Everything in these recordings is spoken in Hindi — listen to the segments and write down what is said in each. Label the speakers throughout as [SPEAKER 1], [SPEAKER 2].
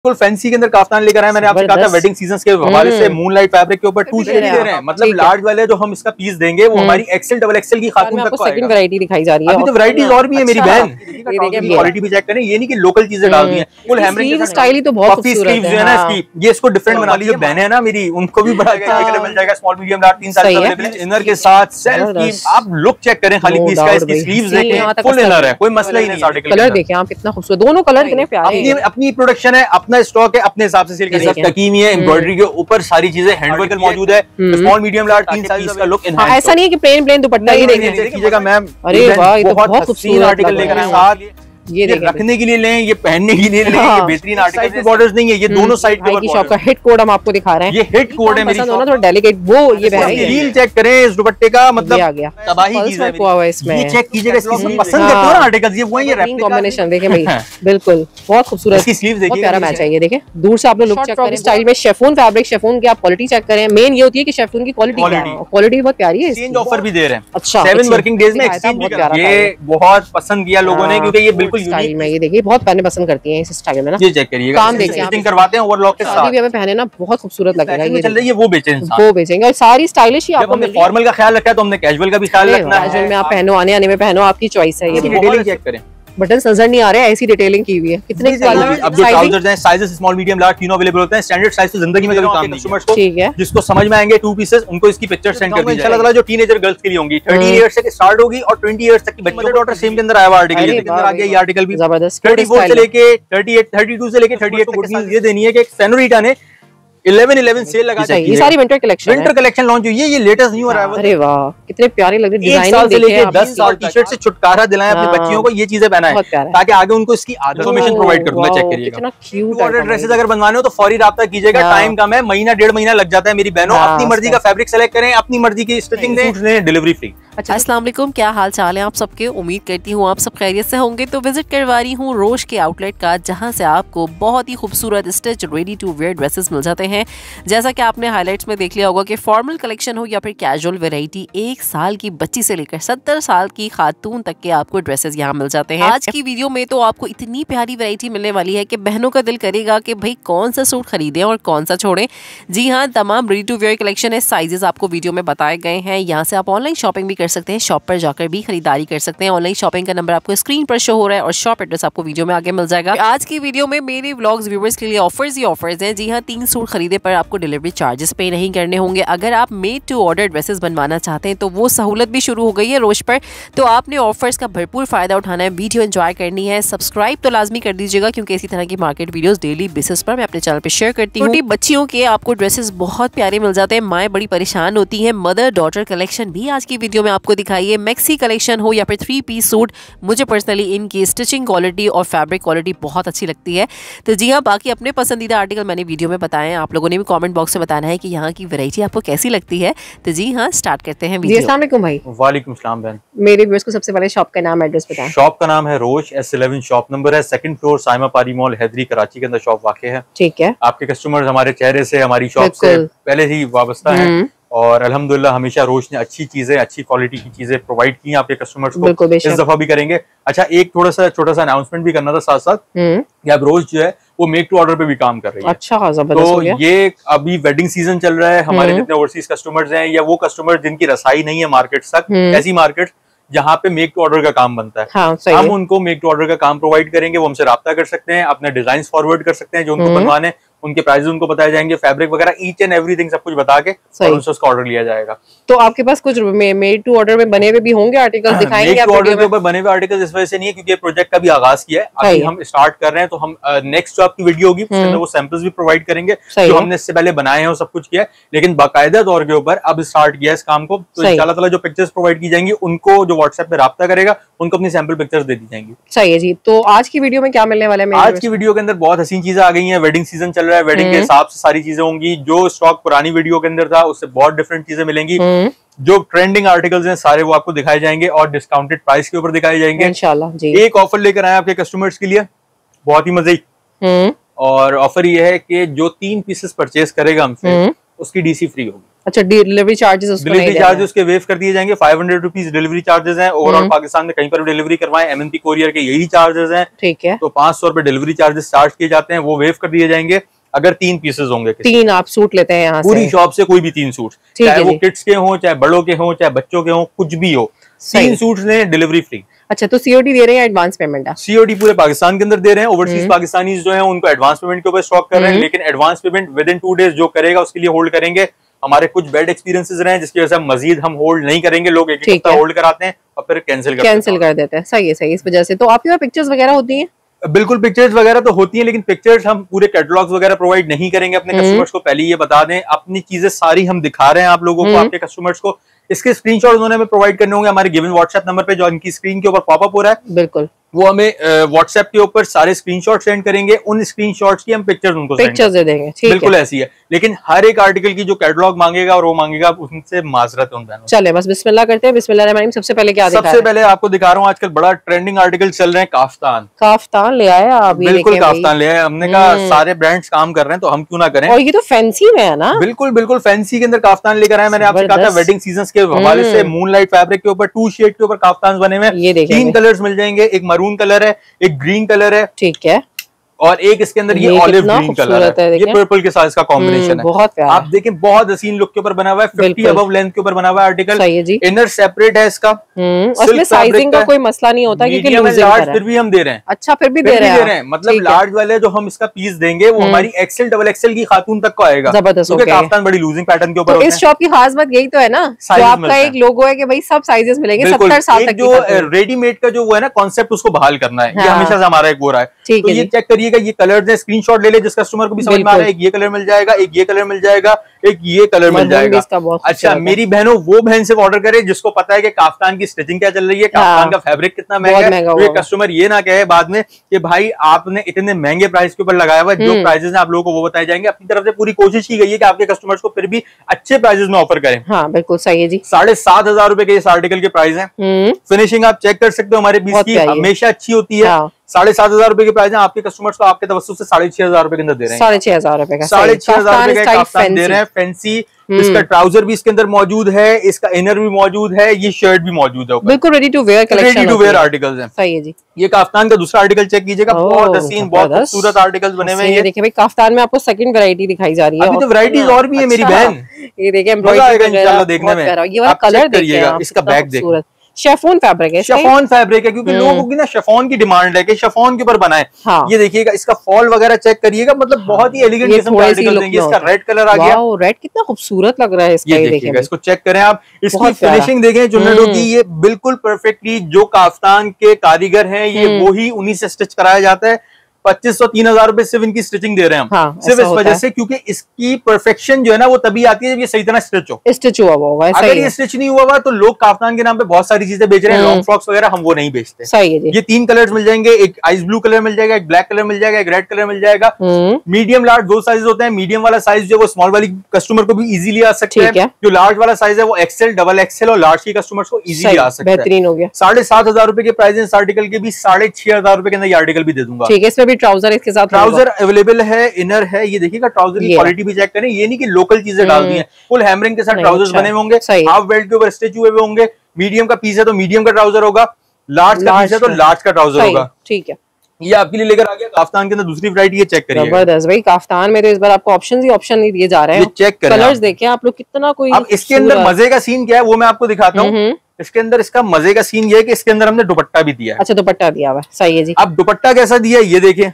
[SPEAKER 1] फुल फैंसी के अंदर काफ्तान लेकर आए। मैंने आपसे कहा था वेडिंग सीजन के हवाले से मूनलाइट फैब्रिक के ऊपर 2 शेड दे रहे हैं। मतलब लार्ज वाले जो हम इसका पीस देंगे वो हमारी एक्सेल डबल एक्सेल की खातून तक को आएगा।
[SPEAKER 2] वैरायटी दिखाई जा रही है,
[SPEAKER 1] अभी तो वैरायटीज और भी है मेरी बहन। क्वालिटी भी चेक करें, ये नहीं कि लोकल चीजें डाल दी हैं। फुल हैमरिंग स्टाइल ही तो बहुत खूबसूरत है ना इसकी। ये इसको डिफरेंट बना ली। जो बहनें हैं ना मेरी, उनको भी बड़ा मिल जाएगा। Small medium large 3 size available है। इनर के साथ सेल्फ की आप लुक चेक करें खाली पीस का। इसकी स्लीव्स देखें, फुल इनर है, कोई मसला ही नहीं। आर्टिकल
[SPEAKER 2] कलर देखें आप, कितना खूबसूरत, दोनों कलर कितने प्यारे हैं।
[SPEAKER 1] अपनी प्रोडक्शन है, अपना स्टॉक है, अपने हिसाब से सेल करें। तकीमी है, एम्ब्रॉयडरी के ऊपर सारी चीजें हैंडवर्क मौजूद है। स्मॉल मीडियम लार्ज 3 साइज का लुक एनहांस।
[SPEAKER 2] ऐसा नहीं है कि प्लेन दुपट्टा ही
[SPEAKER 1] देखिएगा मैम।
[SPEAKER 2] अरे वाह, ये तो बहुत खूबसूरत
[SPEAKER 1] आर्टिकल लेकर आए साथ। ये रखने के लिए लें, ये पहनने के लिए लें। ये बेहतरीन आर्टिकल, बॉर्डर्स नहीं है, ये दोनों साइड के
[SPEAKER 2] शॉप का हिट कोड हम आपको दिखा रहे हैं।
[SPEAKER 1] ये हिट कोड है मेरी शॉप
[SPEAKER 2] का, डेलिकेट वो ये
[SPEAKER 1] हील चेक करें इस दुपट्टे का, मतलब
[SPEAKER 2] आ गया
[SPEAKER 1] तबाही चीज है
[SPEAKER 2] इसमें।
[SPEAKER 1] ये चेक कीजिएगा, इसकी पसंद करते हो ना आर्टिकल्स, ये वही है
[SPEAKER 2] कॉम्बिनेशन। देखें भाई, बिल्कुल बहुत खूबसूरत,
[SPEAKER 1] इसकी स्लीव्स देखिए,
[SPEAKER 2] प्यारा मैच है। ये देखें दूर से आप लोग लुक चेक करें। स्टाइल में शिफॉन फैब्रिक, शिफॉन की आप क्वालिटी चेक करें। मेन ये होती है कि शिफॉन की क्वालिटी बहुत प्यारी है।
[SPEAKER 1] एक्सचेंज ऑफर भी दे रहे हैं।
[SPEAKER 2] अच्छा,
[SPEAKER 1] 7 वर्किंग डेज में एक्सचेंज। ये बहुत पसंद किया लोगों ने, क्योंकि ये बिल्कुल यूनिक
[SPEAKER 2] है। ये देखिए बहुत पहनने पसंद करती हैं इस स्टाइल में ना।
[SPEAKER 1] ये चेक करिएगा,
[SPEAKER 2] काम देखिए,
[SPEAKER 1] फिटिंग करवाते हैं ओवरलॉक के साथ।
[SPEAKER 2] भी हमें पहने ना बहुत खूबसूरत लगेगा। ये
[SPEAKER 1] चल रही है, वो बेचेंगे,
[SPEAKER 2] वो बेचेंगे। और सारी स्टाइलिश ही आपको
[SPEAKER 1] हमने फॉर्मल का ख्याल रखा है तो हमने कैजुअल का भी ख्याल रखना है।
[SPEAKER 2] कैजुअल में आप पहनो, आने में पहनो, आपकी चॉइस है। ये
[SPEAKER 1] डिटेलिंग चेक करें,
[SPEAKER 2] बटन नजर नहीं आ रहे, ऐसी डिटेलिंग की हुई है। कितने
[SPEAKER 1] अब जो ट्राउजर्स हैं, साइजेस स्मॉल मीडियम लार्ज तीनों अवेलेबल होते हैं। स्टैंडर्ड साइज तो जिंदगी में कभी काम नहीं किया।
[SPEAKER 2] ठीक है,
[SPEAKER 1] जिसको समझ में आएंगे 2 पीसेस, उनको इसकी पिक्चर सेंड कर दीजिए। इंशाल्लाह जो टीनेजर गर्ल्स के लिए होंगी, 30 इयर्स से स्टार्ट होगी और 20 इयर्स तक की बच्ची डॉटर सेम के अंदर आया हुआ आर्टिकल। ये अंदर आ गया ये आर्टिकल भी जबरदस्त। 34 से लेके 38, 32 से लेके 38 तक। गुड न्यूज़ ये देनी है कि सेनोरिटा ने 11/11 सेल लगा दी है।
[SPEAKER 2] ये सारी विंटर कलेक्शन
[SPEAKER 1] लॉन्च हुई है। ये लेटेस्ट न्यू अराइवल।
[SPEAKER 2] अरे वाह, कितने प्यारे लग रहे हैं।
[SPEAKER 1] एक साल से लेके 10 साल टी-शर्ट से छुटकारा दिलाएं अपने बच्चियों को। ये चीजें पहनाएं ताकि आगे उनको इसकी इन्फॉर्मेशन प्रोवाइड कर दूंगा। चेक करिएगा, कितना क्यूट ऑर्डर ड्रेसेस अगर बनवाने हो तो फौरी राब्ता कीजिएगा। टाइम कम है, महीना 1.5 महीना लग जाता है मेरी बहनों। अपनी मर्जी का फैब्रिक सेलेक्ट करें, अपनी मर्जी की स्टिचिंग दें, डिलीवरी फ्री।
[SPEAKER 3] अच्छा, अस्सलाम वालेकुम, क्या हाल चाल है आप सबके। उम्मीद करती हूँ आप सब खैरियत से होंगे। तो विजिट करवा रही हूँ रोश के आउटलेट का, जहाँ से आपको बहुत ही खूबसूरत stitch ready to wear dresses मिल जाते हैं। जैसा कि आपने हाइलाइट्स में देख लिया होगा कि फॉर्मल कलेक्शन हो या फिर कैजुअल वैरायटी, 1 साल की बच्ची से लेकर 70 साल की खातून तक के आपको ड्रेसेस यहाँ मिल जाते हैं। आज की वीडियो में तो आपको इतनी प्यारी वैरायटी मिलने वाली है कि बहनों का दिल करेगा कि भाई कौन सा सूट खरीदें और कौन सा छोड़ें। जी हाँ, तमाम रेडी टू वेयर कलेक्शन है। साइजेस आपको वीडियो में बताए गए हैं। यहाँ से आप ऑनलाइन शॉपिंग भी कर सकते हैं, शॉप पर जाकर भी खरीदारी कर सकते हैं। ऑनलाइन शॉपिंग का नंबर आपको स्क्रीन पर शो हो रहा है और शॉप एड्रेस आपको वीडियो में आगे मिल जाएगा। आज की वीडियो में मेरे व्लॉग्स व्यूअर्स के लिए ऑफर्स ही ऑफर्स हैं। जी हाँ, 3 सूट खरीदे पर आपको डिलीवरी चार्जेस पे नहीं करने होंगे। अगर आप मेड टू ऑर्डर ड्रेसेस बनवाना चाहते हैं तो वो सहूलत भी शुरू हो गई है रोश पर। तो आपने ऑफर्स का भरपूर फायदा उठाना है, वीडियो एंजॉय करनी है। सब्सक्राइब तो लाजमी कर दीजिएगा, क्योंकि इसी तरह की मार्केट वीडियोस डेली बेसिस पर मैं अपने चैनल पे शेयर करती हूँ। छोटी बच्चियों के आपको ड्रेसेस बहुत प्यारे मिल जाते हैं। माएँ बड़ी परेशान होती है। मदर डॉटर कलेक्शन भी आज की वीडियो में आपको दिखाई है। मैक्सी कलेक्शन हो या फिर 3 पीस सूट, मुझे पर्सनली इनकी स्टिचिंग क्वालिटी और फैब्रिक क्वालिटी बहुत अच्छी लगती है। तो जी हाँ, बाकी अपने पसंदीदा आर्टिकल मैंने वीडियो में बताए। आप लोगों ने भी कमेंट बॉक्स में बताना है कि यहाँ की वैरायटी आपको कैसी लगती है। तो जी हाँ, स्टार्ट करते हैं वीडियो।
[SPEAKER 2] अस्सलाम वालेकुम भाई।
[SPEAKER 1] वालेकुम सलाम बहन।
[SPEAKER 2] मेरे व्यूअर्स को सबसे पहले शॉप का नाम एड्रेस बताएं।
[SPEAKER 1] शॉप का नाम है रोश, S11 शॉप नंबर है, 2nd फ्लोर, साइमा पारी मॉल, हैदरी, कराची के अंदर शॉप वाक़ है।
[SPEAKER 2] ठीक है,
[SPEAKER 1] आपके कस्टमर्स हमारे चेहरे से, हमारी शॉप से पहले ही वाबस्ता हैं और अल्हम्दुलिल्लाह हमेशा रोश ने अच्छी चीजें, अच्छी क्वालिटी की चीजें प्रोवाइड की आपके कस्टमर्स को। इस दफा भी करेंगे। अच्छा, एक थोड़ा सा छोटा सा अनाउंसमेंट भी करना था साथ साथ कि अब रोज जो है वो मेक टू ऑर्डर पे भी काम कर रही है।
[SPEAKER 2] अच्छा,
[SPEAKER 1] तो ये अभी वेडिंग सीजन चल रहा है। हमारे जितने ओवरसीज कस्टमर्स हैं या वो कस्टमर जिनकी रसाई नहीं है मार्केट तक, ऐसी मार्केट जहाँ पे मेक टू ऑर्डर का काम बनता है,
[SPEAKER 2] हाँ,
[SPEAKER 1] हम उनको मेक टू ऑर्डर का काम प्रोवाइड करेंगे। वो हमसे राब्ता कर सकते हैं, अपने डिजाइन फॉरवर्ड कर सकते हैं जो उनको बनवाने, उनके प्राइसेस उनको बताए जाएंगे, फैब्रिक वगैरह ईच एंड एवरीथिंग सब कुछ बता के और उनसे उसका ऑर्डर लिया जाएगा।
[SPEAKER 2] तो आपके पास कुछ मेड टू ऑर्डर में बने हुए भी होंगे आर्टिकल, दिखाएंगे
[SPEAKER 1] मेड टू ऑर्डर के ऊपर बने हुए आर्टिकल इस वजह से नहीं है क्योंकि प्रोजेक्ट का भी आगाज किया है, अभी हम स्टार्ट कर रहे हैं। तो हम नेक्स्ट जो आपकी वीडियो होगी उसके अंदर वो सैंपल्स भी प्रोवाइड करेंगे जो हमने इससे पहले बनाए हैं और सब कुछ किया है, लेकिन बाकायदा तौर के ऊपर अब स्टार्ट किया इस काम को। तो इंशाल्लाह ताला जो पिक्चर्स प्रोवाइड की जाएंगी उनको जो व्हाट्सएप पे राब्ता करेगा उनको अपनी सैंपल पिक्चर्स दे दी जाएंगी।
[SPEAKER 2] सही है जी। तो आज की वीडियो में क्या मिलने वाला है?
[SPEAKER 1] आज की वीडियो के अंदर बहुत हसीन चीजें आ गई हैं। वेडिंग सीजन चल रहा है, वेडिंग के हिसाब से सारी चीजें होंगी। जो स्टॉक पुरानी वीडियो के अंदर था उससे बहुत डिफरेंट चीजें मिलेंगी। जो ट्रेंडिंग आर्टिकल्स हैं सारे वो आपको दिखाए जाएंगे और डिस्काउंटेड प्राइस के ऊपर दिखाए जाएंगे
[SPEAKER 2] इंशाल्लाह जी।
[SPEAKER 1] एक ऑफर लेकर आए आपके कस्टमर्स के लिए, बहुत ही मजे। और ऑफर ये है कि जो 3 पीसेस परचेज करेगा हमसे उसकी डीसी फ्री होगी।
[SPEAKER 2] अच्छा, डिलीवरी चार्जेस
[SPEAKER 1] उसके वेव कर दिए जाएंगे। 500 रुपीज डिलीवरी चार्जेस हैं। ओवरऑल पाकिस्तान में कहीं पर भी डिलीवरी करवाएं, एमएनपी कोरियर के यही चार्जेस हैं।
[SPEAKER 2] ठीक है,
[SPEAKER 1] तो 500 रुपए डिलीवरी चार्जेस चार्ज किए जाते हैं, वो वेव कर दिए जाएंगे। अगर 3 पीसेस होंगे,
[SPEAKER 2] 3 आप सूट लेते हैं यहाँ
[SPEAKER 1] पूरी शॉप से, कोई भी 3 सूट, चाहे वो किड्स के हों, चाहे बड़ों के हों, चाहे बच्चों के हों, कुछ भी हो, 3 सूट ने डिलीवरी फ्री।
[SPEAKER 2] अच्छा, तो सीओडी दे रहे हैं, एडवांस पेमेंट है?
[SPEAKER 1] सीओडी पूरे पाकिस्तान के अंदर दे रहे हैं। ओवरसीज पाकिस्तानी जो है उनको एडवांस पेमेंट के ऊपर स्टॉक कर रहे हैं, लेकिन advance payment within 2 days जो करेगा उसके लिए होल्ड करेंगे। हमारे कुछ बैड एक्सपीरियंसेस रहे हैं जिसकी वजह से मजीद हम होल्ड नहीं करेंगे। लोग एक हफ्ता होल्ड कराते हैं और फिर कैंसिल
[SPEAKER 2] कर देते हैं। सही है, इस वजह से। तो आपके पास पिक्चर्स वगैरह होती हैं?
[SPEAKER 1] बिल्कुल, पिक्चर्स वगैरह तो होती हैं, लेकिन पिक्चर्स हम पूरे कैटलॉग्स वगैरह प्रोवाइड नहीं करेंगे अपने कस्टमर्स को। पहले ये बता दें, अपनी चीजें सारी हम दिखा रहे हैं आप लोगों को, आपके कस्टमर्स को। इसके स्क्रीनशॉट उन्होंने हमें प्रोवाइड करने होंगे हमारे गिवन व्हाट्सएप नंबर पे जो इनकी स्क्रीन के ऊपर पॉपअप हो रहा है।
[SPEAKER 2] बिल्कुल,
[SPEAKER 1] वो हमें व्हाट्सएप के ऊपर सारे स्क्रीनशॉट सेंड करेंगे। उन स्क्रीनशॉट्स की हम पिक्चर्स उनको
[SPEAKER 2] पिक्चर्स दे देंगे।
[SPEAKER 1] बिल्कुल ऐसी है, लेकिन हर एक आर्टिकल की जो कैटलॉग मांगेगा और वो मांगेगा, उनसे माजरत है उन बहनों।
[SPEAKER 2] चले बस बिस्मिल्लाह करते हैं। बिस्मिल्लाहिर्रहमानिर्रहीम। सबसे पहले क्या दिखा रहे हैं?
[SPEAKER 1] सबसे पहले आपको दिखा रहा हूँ, आजकल बड़ा ट्रेंडिंग आर्टिकल चल रहे हैं, काफ्तान।
[SPEAKER 2] काफ्तान ले आए आप?
[SPEAKER 1] बिल्कुल काफ्तान ले आए। हमने कहा सारे ब्रांड्स काम कर रहे हैं तो हम क्यों ना करें।
[SPEAKER 2] और ये तो फैंसी में है ना?
[SPEAKER 1] बिल्कुल बिल्कुल फैंसी के अंदर काफ्तान लेकर आए। मैंने आपसे कहा था वेडिंग सीजन के हवाले से मूनलाइट फैब्रिक के ऊपर 2 शेड के ऊपर काफ्तान बने हुए हैं। 3 कलर्स मिल जाएंगे, एक मरून कलर है, एक ग्रीन कलर है,
[SPEAKER 2] ठीक है,
[SPEAKER 1] और एक इसके अंदर ये ऑलिव ग्रीन कलर है, ये पर्पल के साथ इसका कॉम्बिनेशन है।
[SPEAKER 2] बहुत प्यारा।
[SPEAKER 1] आप देखें बहुत हसीन लुक के ऊपर बना हुआ है। 50 अबव लेंथ के ऊपर बना हुआ है आर्टिकल।
[SPEAKER 2] इनर
[SPEAKER 1] सेपरेट है इसका,
[SPEAKER 2] उसमें साइजिंग का कोई मसला नहीं होता क्योंकि
[SPEAKER 1] लार्ज फिर भी हम दे रहे हैं।
[SPEAKER 2] अच्छा, फिर भी दे रहे हैं।
[SPEAKER 1] मतलब लार्ज वाले जो हम इसका पीस देंगे वो हमारी एक्सेल डबल एक्सेल की खातून तक को आएगा।
[SPEAKER 2] जबरदस्त।
[SPEAKER 1] काफ्तान बड़ी लूजिंग पैटर्न के ऊपर।
[SPEAKER 2] इस शॉप की खास बात यही तो है ना, जो आपका एक लोगो है कि भाई सब साइजेस मिलेंगे 70 साल तक।
[SPEAKER 1] जो रेडीमेड का जो वो है ना कॉन्सेप्ट, उसको बहाल करना है, ये हमेशा से हमारा एक वो रहा है। तो ये चेक करिएगा, ये कलर्स है, स्क्रीनशॉट ले ले जिस कस्टमर को भी समझ में आ रहा है। एक ये कलर मिल जाएगा, एक ये कलर मिल जाएगा, एक ये कलर मिल जाएगा। अच्छा, मेरी बहनों वो बहन से ऑर्डर करे जिसको पता है कि काफ्तान की स्टिचिंग क्या चल रही है, काफ्तान का फैब्रिक कितना महंगा है। ये कस्टमर ये ना कहे बाद में कि भाई आपने इतने महंगे प्राइस के ऊपर लगाया हुआ है। जो प्राइसेस आप लोगों को वो बताए जाएंगे। अपनी तरफ से पूरी कोशिश की गई है कि आपके कस्टमर्स को फिर भी अच्छे प्राइसेस में ऑफर करें।
[SPEAKER 2] हाँ बिल्कुल सही है जी।
[SPEAKER 1] 7,500 रुपए के इस आर्टिकल के प्राइस है। फिनिशिंग आप चेक कर सकते हो, हमारे बीच की हमेशा अच्छी होती है। 7,500 रुपए के प्राइस है। आपके कस्टमर्स को आपके तवज्जुह से 6,500 रुपए के अंदर दे रहे हैं।
[SPEAKER 2] 6,500 रुपए का
[SPEAKER 1] 6,500 रुपए का काफ्तान दे रहे हैं, फैंसी। इसका ट्राउजर भी इसके अंदर मौजूद है, इसका इनर भी मौजूद है, ये शर्ट भी मौजूद है।
[SPEAKER 2] बिल्कुल ready to wear collection,
[SPEAKER 1] ready to wear articles हैं।
[SPEAKER 2] सही है जी।
[SPEAKER 1] ये काफ्तान का दूसरा आर्टिकल चेक कीजिएगा, बहुत हसीन, बहुत खूबसूरत आर्टिकल्स बने हुए हैं।
[SPEAKER 2] ये देखिए भाई, काफ्तान में आपको सेकंड वैरायटी दिखाई जा रही है।
[SPEAKER 1] अभी तो वैरायटीज और भी है मेरी बहन।
[SPEAKER 2] ये देखिए
[SPEAKER 1] इंशाल्लाह देखने में।
[SPEAKER 2] ये वाला कलर देखिएगा,
[SPEAKER 1] इसका बैक देखिए,
[SPEAKER 2] शेफोन फैब्रिक है।
[SPEAKER 1] शेफोन फैब्रिक है क्योंकि लोगों की ना शेफोन की डिमांड है कि शेफोन के ऊपर बनाए। हाँ। ये देखिएगा, इसका फॉल वगैरह चेक करिएगा, मतलब बहुत ही एलिगेंट किस्म का आर्टिकल देंगे। इसका रेड कलर आ गया,
[SPEAKER 2] रेड कितना खूबसूरत लग रहा है इसका।
[SPEAKER 1] ये देखिएगा, इसको चेक करें आप, इसकी फिनिशिंग देखें चुन्नटों की। ये बिल्कुल परफेक्टली जो काफ्तान के कारीगर हैं ये वो ही उन्हीं से स्टिच कराया जाता है। 2,500-3,000 रुपए सिर्फ इनकी स्टिचिंग दे रहे हैं हम। हाँ, सिर्फ इस वजह से क्योंकि इसकी परफेक्शन जो है ना वो तभी आती है जब ये सही तरह स्टिच हुआ होगा। अगर ये स्टिच नहीं हुआ तो लोग काफ्तान के नाम पे बहुत सारी चीजें बेच रहे हैं, लॉन्ग फ्रॉक्स वगैरह, हम वो नहीं बेचते।
[SPEAKER 2] सही है जी।
[SPEAKER 1] ये 3 कलर्स मिल जाएंगे, एक आइस ब्लू कलर मिल जाएगा, एक ब्लैक कलर मिल जाएगा, एक रेड कलर मिल जाएगा। मीडियम लार्ज 2 साइज होते हैं। मीडियम वाला साइज जो वो स्मॉल वाली कस्टमर को भी इजीली आ सकता है। जो लार्ज वाला साइज है वो एक्सेल, डबल एक्सेल और लार्ज की कस्टमर्स को इजीली आ सकता है।
[SPEAKER 2] बेहतरीन हो गया।
[SPEAKER 1] 7,500 रुपए के प्राइस है इस आर्टिकल के भी। 6,500 रुपए के अंदर ये आर्टिकल भी दे दूंगा।
[SPEAKER 2] ठीक है, इसमें भी ट्राउजर इसके साथ
[SPEAKER 1] ट्राउजर अवेलेबल है, इनर है। ये देखिएगा, ट्राउजर की क्वालिटी भी चेक करें। ये नहीं कि लोकल चीजें डाल दी हैं, फुल हैमरिंग के साथ ट्राउजर्स बने होंगे, हाफ बेल्ट के ऊपर स्टिच हुए होंगे। मीडियम का पीस है तो मीडियम का ट्राउजर होगा, लार्ज का पीस है तो लार्ज का ट्राउजर होगा।
[SPEAKER 2] ठीक है,
[SPEAKER 1] ये आपके लिए लेकर आ गया काफ्तान के अंदर दूसरी वैरायटी। ये चेक करिए,
[SPEAKER 2] जबरदस्त भाई। काफ्तान में तो इस बार आपको ऑप्शंस ही ऑप्शन नहीं दिए जा रहे हैं।
[SPEAKER 1] चेक करें,
[SPEAKER 2] कलर्स देखिए आप लोग कितना। कोई
[SPEAKER 1] अब इसके अंदर मजे का सीन क्या है वो मैं आपको दिखाता हूँ। इसके अंदर इसका मजे का सीन ये है कि इसके अंदर हमने दुपट्टा भी दिया है।
[SPEAKER 2] अच्छा, दुपट्टा दिया हुआ, सही है जी।
[SPEAKER 1] अब दुपट्टा कैसा दिया है ये देखिए,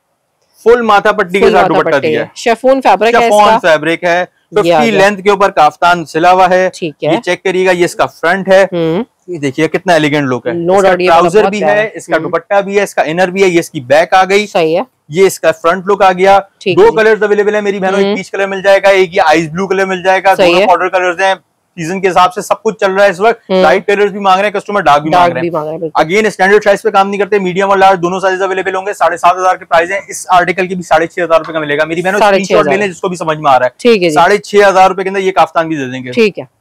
[SPEAKER 1] फुल माथा पट्टी के साथ दुपट्टा दिया है।
[SPEAKER 2] शेफोन फैब्रिक है,
[SPEAKER 1] शेफोन फैब्रिक है। 50 लेंथ के ऊपर काफ्तान सिला हुआ है।
[SPEAKER 2] ठीक है,
[SPEAKER 1] ये चेक करिएगा, ये इसका फ्रंट है। ये देखिए कितना एलिगेंट लुक है। ट्राउजर भी है, इसका दुपट्टा भी है, इसका इनर भी है। ये इसकी बैक आ गई,
[SPEAKER 2] सही है।
[SPEAKER 1] ये इसका फ्रंट लुक आ गया। 2 कलर्स अवेलेबल है मेरी बहनों, एक पीच कलर मिल जाएगा, एक ये आइस ब्लू कलर मिल जाएगा। दोनों ऑर्डर कलर्स हैं, सीजन के हिसाब से सब कुछ चल रहा है इस वक्त। लाइट कलर्स भी मांग रहे हैं कस्टमर, डार्क भी मांग रहे हैं। अगेन स्टैंडर्ड साइज पे काम नहीं करते, मीडियम और लार्ज दोनों साइज अवेलेबल होंगे। 7,500 के प्राइस है। इस आर्टिकल की भी 6,500 रुपए का मिलेगा। मेरी बहनों स्क्रीनशॉट ले लें जिसको भी समझ में आ रहा है।
[SPEAKER 2] ठीक है,
[SPEAKER 1] 6,500 रुपए के अंदर ये काफ्तान भी दे देंगे।
[SPEAKER 2] ठीक है।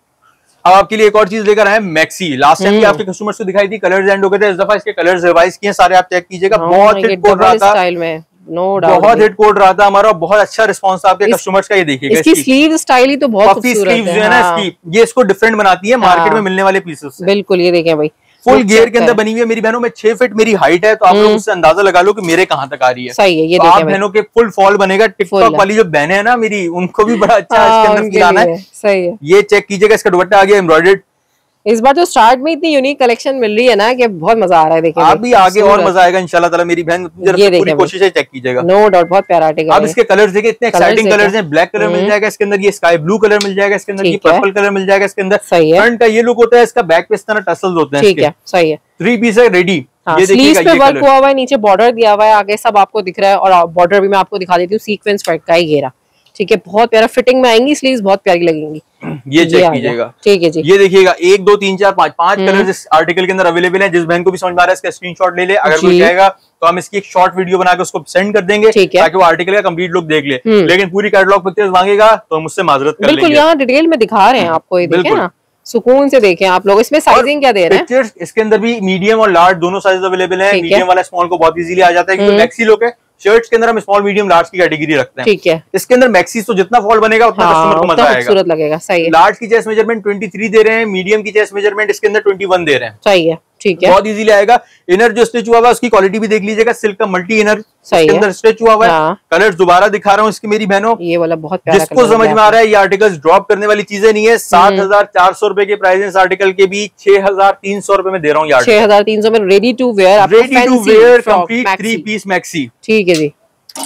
[SPEAKER 1] अब आपके लिए एक और चीज लेकर आए, मैक्सी। लास्ट टाइम भी आपके कस्टमर्स को दिखाई थी, कलर्स एंड हो गए थे। इस दफा इसके कलर्स रिवाइज किए सारे, आप चेक कीजिएगा। बहुत हिट बोल रहा था,
[SPEAKER 2] नो डाउट
[SPEAKER 1] बहुत हिट कोड रहा था हमारा, बहुत अच्छा रिस्पांस था आपके कस्टमर्स का। ये देखिएगा
[SPEAKER 2] इसकी स्लीव स्टाइल ही तो बहुत खूबसूरत है।
[SPEAKER 1] जो है ना इसकी, ये इसको डिफरेंट बनाती है मार्केट में मिलने वाले पीसेस से।
[SPEAKER 2] बिल्कुल, ये देखें भाई,
[SPEAKER 1] फुल गियर के अंदर बनी हुई है मेरी बहनों में। 6 फीट मेरी हाइट है, तो आप लोग उससे अंदाजा लगा लो कि मेरे कहां तक आ रही है।
[SPEAKER 2] सही है, ये
[SPEAKER 1] तो आप बहनों के फुल फॉल बनेगा। टिकटॉक वाली जो बहनें हैं ना मेरी, उनको भी बड़ा अच्छा इसके अंदर फील आना है।
[SPEAKER 2] सही है,
[SPEAKER 1] ये चेक कीजिएगा, इसका दुपट्टा आ गया एम्ब्रॉयडर्ड।
[SPEAKER 2] इस बार तो स्टार्ट में इतनी यूनिक कलेक्शन मिल रही है ना कि बहुत मजा आ रहा है। देखिए
[SPEAKER 1] अभी आगे और मजा आएगा इंशाल्लाह ताला मेरी बहन, पूरी कोशिश है, चेक कीजिएगा।
[SPEAKER 2] नो डाउट, बहुत प्यारा आर्टिकल है।
[SPEAKER 1] अब इसके कलर्स देखिए, इतने एक्साइटिंग कलर्स हैं। ब्लैक कलर मिल जाएगा इसके अंदर, ये स्काई ब्लू कलर मिल जाएगा इसके अंदर, ये पर्पल कलर मिल जाएगा इसके अंदर। फ्रंट का ये लुक होता है इसका, बैक पे इस तरह टसल्स होते हैं।
[SPEAKER 2] ठीक है, सही है।
[SPEAKER 1] 3 पीस है रेडी।
[SPEAKER 2] ये स्लीव्स पे वर्क हुआ हुआ है, नीचे बॉर्डर दिया हुआ है, आगे सब आपको दिख रहा है। और बॉर्डर भी मैं आपको दिखा देती हूँ, सीक्वेंस वर्क का ही घेरा। ठीक है, बहुत प्यारा फिटिंग में आएंगी स्लीव्स, बहुत प्यारी लगेगी।
[SPEAKER 1] ये चेक कीजिएगा। ठीक है जी, ये देखिएगा 1 2 3 4 5 कलर इस आर्टिकल के अंदर अवेलेबल है। जिस बहन को भी समझ में आ रहा है इसका स्क्रीनशॉट ले ले। अगर कोई कहेगा तो हम इसकी एक शॉर्ट वीडियो बना के उसको सेंड कर देंगे, ताकि वो आर्टिकल का कंप्लीट लुक देख ले। लेकिन पूरी कैटलॉग पिक्चर्स मांगेगा तो हम उससे माजरत कर लेंगे।
[SPEAKER 2] बिल्कुल, यहाँ डिटेल में दिखा रहे हैं आपको, ये देखें ना, सुकून से देखें आप लोग। इसमें साइजिंग क्या दे रहे हैं?
[SPEAKER 1] पिक्चर्स इसके अंदर भी मीडियम और लार्ज दोनों साइज अवेलेबल है। मीडियम वाला स्मॉल को बहुत इजीली आ जाता है, क्योंकि मैक्सी लोग है। शर्ट्स के अंदर हम स्मॉल मीडियम लार्ज की कैटेगरी रखते हैं। ठीक है, इसके अंदर मैक्सी तो जितना फॉल बनेगा उतना कस्टमर को मजा आएगा, खूबसूरत लगेगा। सही है। लार्ज की चेस्ट मेजरमेंट 23 दे रहे हैं, मीडियम की चेस्ट मेजरमेंट इसके अंदर 21 दे रहे हैं।
[SPEAKER 2] सही है, ठीक है,
[SPEAKER 1] बहुत इजीली आएगा। इनर जो स्टिच हुआ हुआ है उसकी क्वालिटी भी देख लीजिएगा, सिल्क का मल्टी इनर इसके अंदर स्टिच हुआ हुआ है। कलर्स दोबारा दिखा रहा हूँ इसकी मेरी बहनों,
[SPEAKER 2] ये वाला बहुत प्यारा,
[SPEAKER 1] जिसको समझ में आ रहा है ये आर्टिकल्स ड्रॉप करने वाली चीजें नहीं है। 7,400 रुपए के प्राइस इस आर्टिकल के भी 6,300 रुपए में दे रहा हूँ।
[SPEAKER 2] 6,300 में ready to wear
[SPEAKER 1] complete 3 piece maxi.
[SPEAKER 2] ठीक है जी।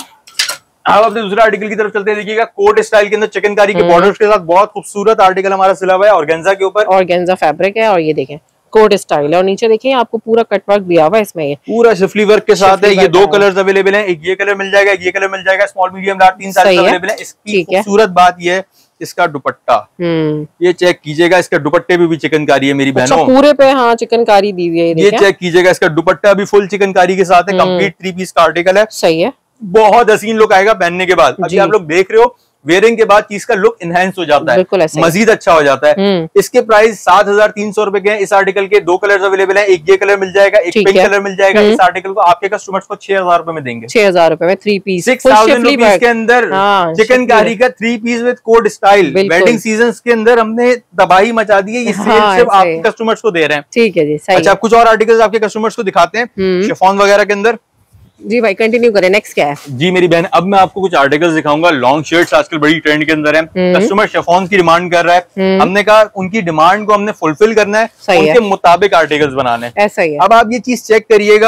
[SPEAKER 1] अब अपने दूसरे आर्टिकल की तरफ चलते हैं। देखिएगा कोट स्टाइल के अंदर चिकनकारी के बॉर्डर्स के साथ बहुत खूबसूरत आर्टिकल हमारा सिला हुआ है ऑर्गेन्जा के ऊपर।
[SPEAKER 2] ऑर्गेन्जा फैब्रिक है और ये देखें कोट स्टाइल है, और नीचे देखिए आपको पूरा कटवर्क दिया हुआ है इसमें, ये
[SPEAKER 1] पूरा शिफली वर्क के साथ है। ये 2 कलर्स अवेलेबल हैं, एक ये कलर मिल जाएगा, एक ये कलर मिल जाएगा। Small medium large 3 size available है। इसकी खूबसूरत बात ये है इसका दुपट्टा, ये चेक कीजिएगा, इसका दुपट्टे भी चिकनकारी है मेरी बहनों।
[SPEAKER 2] पूरे पे हाँ चिकनकारी दी हुई है।
[SPEAKER 1] ये चेक कीजिएगा, इसका दुपट्टा भी फुल चिकनकारी के साथ है। कंप्लीट 3 पीस का आर्टिकल है।
[SPEAKER 2] सही है,
[SPEAKER 1] बहुत हसीन लुक आएगा पहनने के बाद। अभी आप लोग देख रहे हो, वेयरिंग के बाद चीज का लुक इनहेंस हो जाता है, मजीद अच्छा हो जाता है। इसके प्राइस 7,300 रुपए के हैं। इस आर्टिकल के 2 कलर्स अवेलेबल हैं, एक ये कलर मिल जाएगा, एक पिंक कलर मिल जाएगा। इस आर्टिकल को आपके कस्टमर्स को 6,000 रुपए में देंगे।
[SPEAKER 2] 6,000 रुपए में 3 पीस,
[SPEAKER 1] 6,000 रुपीज के अंदर चिकनकारी का 3 piece with coat style. Wedding season के अंदर हमने तबाही मचा दी है, ये सेल सिर्फ आपके कस्टमर्स को दे रहे हैं।
[SPEAKER 2] ठीक है जी,
[SPEAKER 1] अच्छा कुछ और आर्टिकल्स आपके कस्टमर्स को दिखाते हैं शिफॉन वगैरह के अंदर।
[SPEAKER 2] जी भाई कंटिन्यू करें, नेक्स्ट क्या है?
[SPEAKER 1] जी मेरी बहन, अब मैं आपको कुछ आर्टिकल्स दिखाऊंगा। लॉन्ग शर्ट्स आजकल बड़ी ट्रेंड के अंदर है। कस्टमर शिफॉन की डिमांड कर रहा है, हमने कहा उनकी डिमांड को हमने फुलफिल करना है, उनके मुताबिक आर्टिकल्स बनाने हैं।
[SPEAKER 2] ऐसा ही है।
[SPEAKER 1] अब आप ये चीज चेक करिएगा,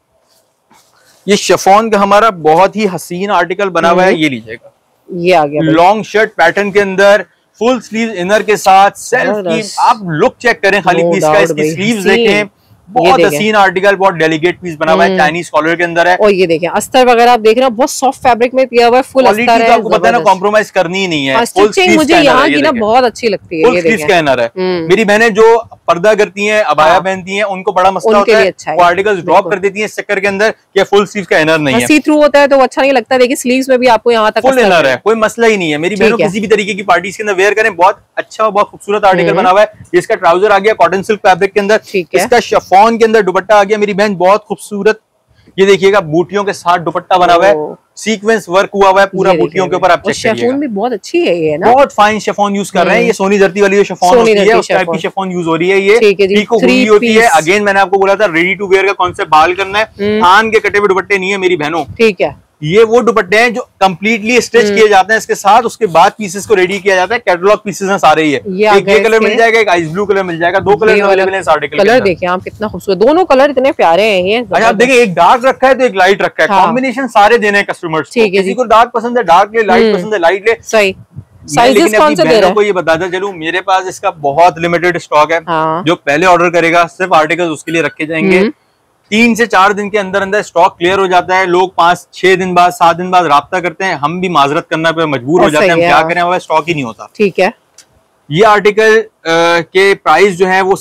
[SPEAKER 1] ये शिफॉन का हमारा बहुत ही हसीन आर्टिकल बना हुआ है। ये लीजिएगा,
[SPEAKER 2] ये आ गया
[SPEAKER 1] लॉन्ग शर्ट पैटर्न के अंदर फुल स्लीव इनर के साथ सेल्फ की। आप लुक चेक करें खाली पीस का, इसकी स्लीव्स देखें, बहुत हसीन आर्टिकल, बहुत डेलिकेट पीस बना हुआ है, चाइनीज कॉलर के अंदर है।
[SPEAKER 2] और ये देखें अस्तर वगैरह आप देख रहे हो, बहुत सॉफ्ट फैब्रिक में दिया हुआ है, फुल अस्तर है।
[SPEAKER 1] आपको पता है ना, कॉम्प्रोमाइज करनी ही नहीं है।
[SPEAKER 2] स्टिचिंग मुझे यहाँ की ना बहुत अच्छी लगती है। ये देखें
[SPEAKER 1] स्कैनर है। मेरी बहनें जो पर्दा करती हैं, अबाया पहनती हैं, उनको बड़ा मसला होता है, वो आर्टिकल्स ड्रॉप कर देती हैं इस चक्कर के अंदर कि फुल स्लीव का इनर नहीं है,
[SPEAKER 2] सी थ्रू होता है तो अच्छा नहीं लगता। देखिए स्लीव्स में भी आपको यहाँ तक
[SPEAKER 1] फुल इनर है, कोई मसला ही नहीं है। मेरी बहनों किसी भी तरीके की पार्टीज के अंदर वेयर करें, बहुत अच्छा और बहुत खूबसूरत आर्टिकल बना हुआ है। इसका ट्राउजर आ गया कॉटन सिल्क फैब्रिक के अंदर, इसका शिफॉन के अंदर दुपट्टा आ गया मेरी बहन, बहुत खूबसूरत। ये देखिएगा बूटियों के साथ दुपट्टा बना हुआ है, सीक्वेंस वर्क हुआ हुआ है पूरा बूटियों के ऊपर। आप चेक करिएगा,
[SPEAKER 2] शिफॉन भी बहुत अच्छी है ये ना,
[SPEAKER 1] बहुत फाइन शिफॉन यूज कर रहे हैं। ये सोनी धरती वाली जो शिफॉन होती है उस टाइप की शिफॉन यूज हो रही है। ये पीको हुडी होती है। अगेन मैंने आपको बोला था रेडी टू वेयर का कॉन्सेप्ट बहाल करना है। थान के कटे हुए दुपट्टे नहीं है मेरी बहनों,
[SPEAKER 2] ठीक है।
[SPEAKER 1] ये वो दुपट्टे हैं जो कंप्लीटली स्टिच किए जाते हैं इसके साथ, उसके बाद पीसेस को रेडी किया जाता है। कैटलॉग पीसेस हैं सारे। ये एक ये कलर मिल जाएगा, एक आइस ब्लू कलर मिल जाएगा, 2 कलर अवेलेबल हैं इस आर्टिकल के अंदर।
[SPEAKER 2] कलर देखिए आप कितना खूबसूरत, दोनों कलर इतने प्यारे हैं। ये
[SPEAKER 1] अच्छा आप देखिए, एक डार्क रखा है तो एक लाइट रखा है, कॉम्बिनेशन सारे देने हैं कस्टमर्स को। किसी को डार्क पसंद है डार्क ले, लाइट पसंद है लाइट ले।
[SPEAKER 2] सही। साइजेस कौन से दे रहे हैं?
[SPEAKER 1] को ये बताता चलूं, मेरे पास इसका बहुत लिमिटेड स्टॉक है। जो पहले ऑर्डर करेगा सिर्फ आर्टिकल्स उसके लिए रखे जाएंगे। 3 से 4 दिन के अंदर अंदर स्टॉक क्लियर हो जाता है। लोग 5-6 दिन बाद 7 दिन बाद राब्ता करते हैं, हम भी माजरत करना पे मजबूर हो जाते हैं। हम क्या करें, हमारा स्टॉक ही नहीं होता।
[SPEAKER 2] ठीक है।
[SPEAKER 1] ये आर्टिकल के प्राइस जो है वो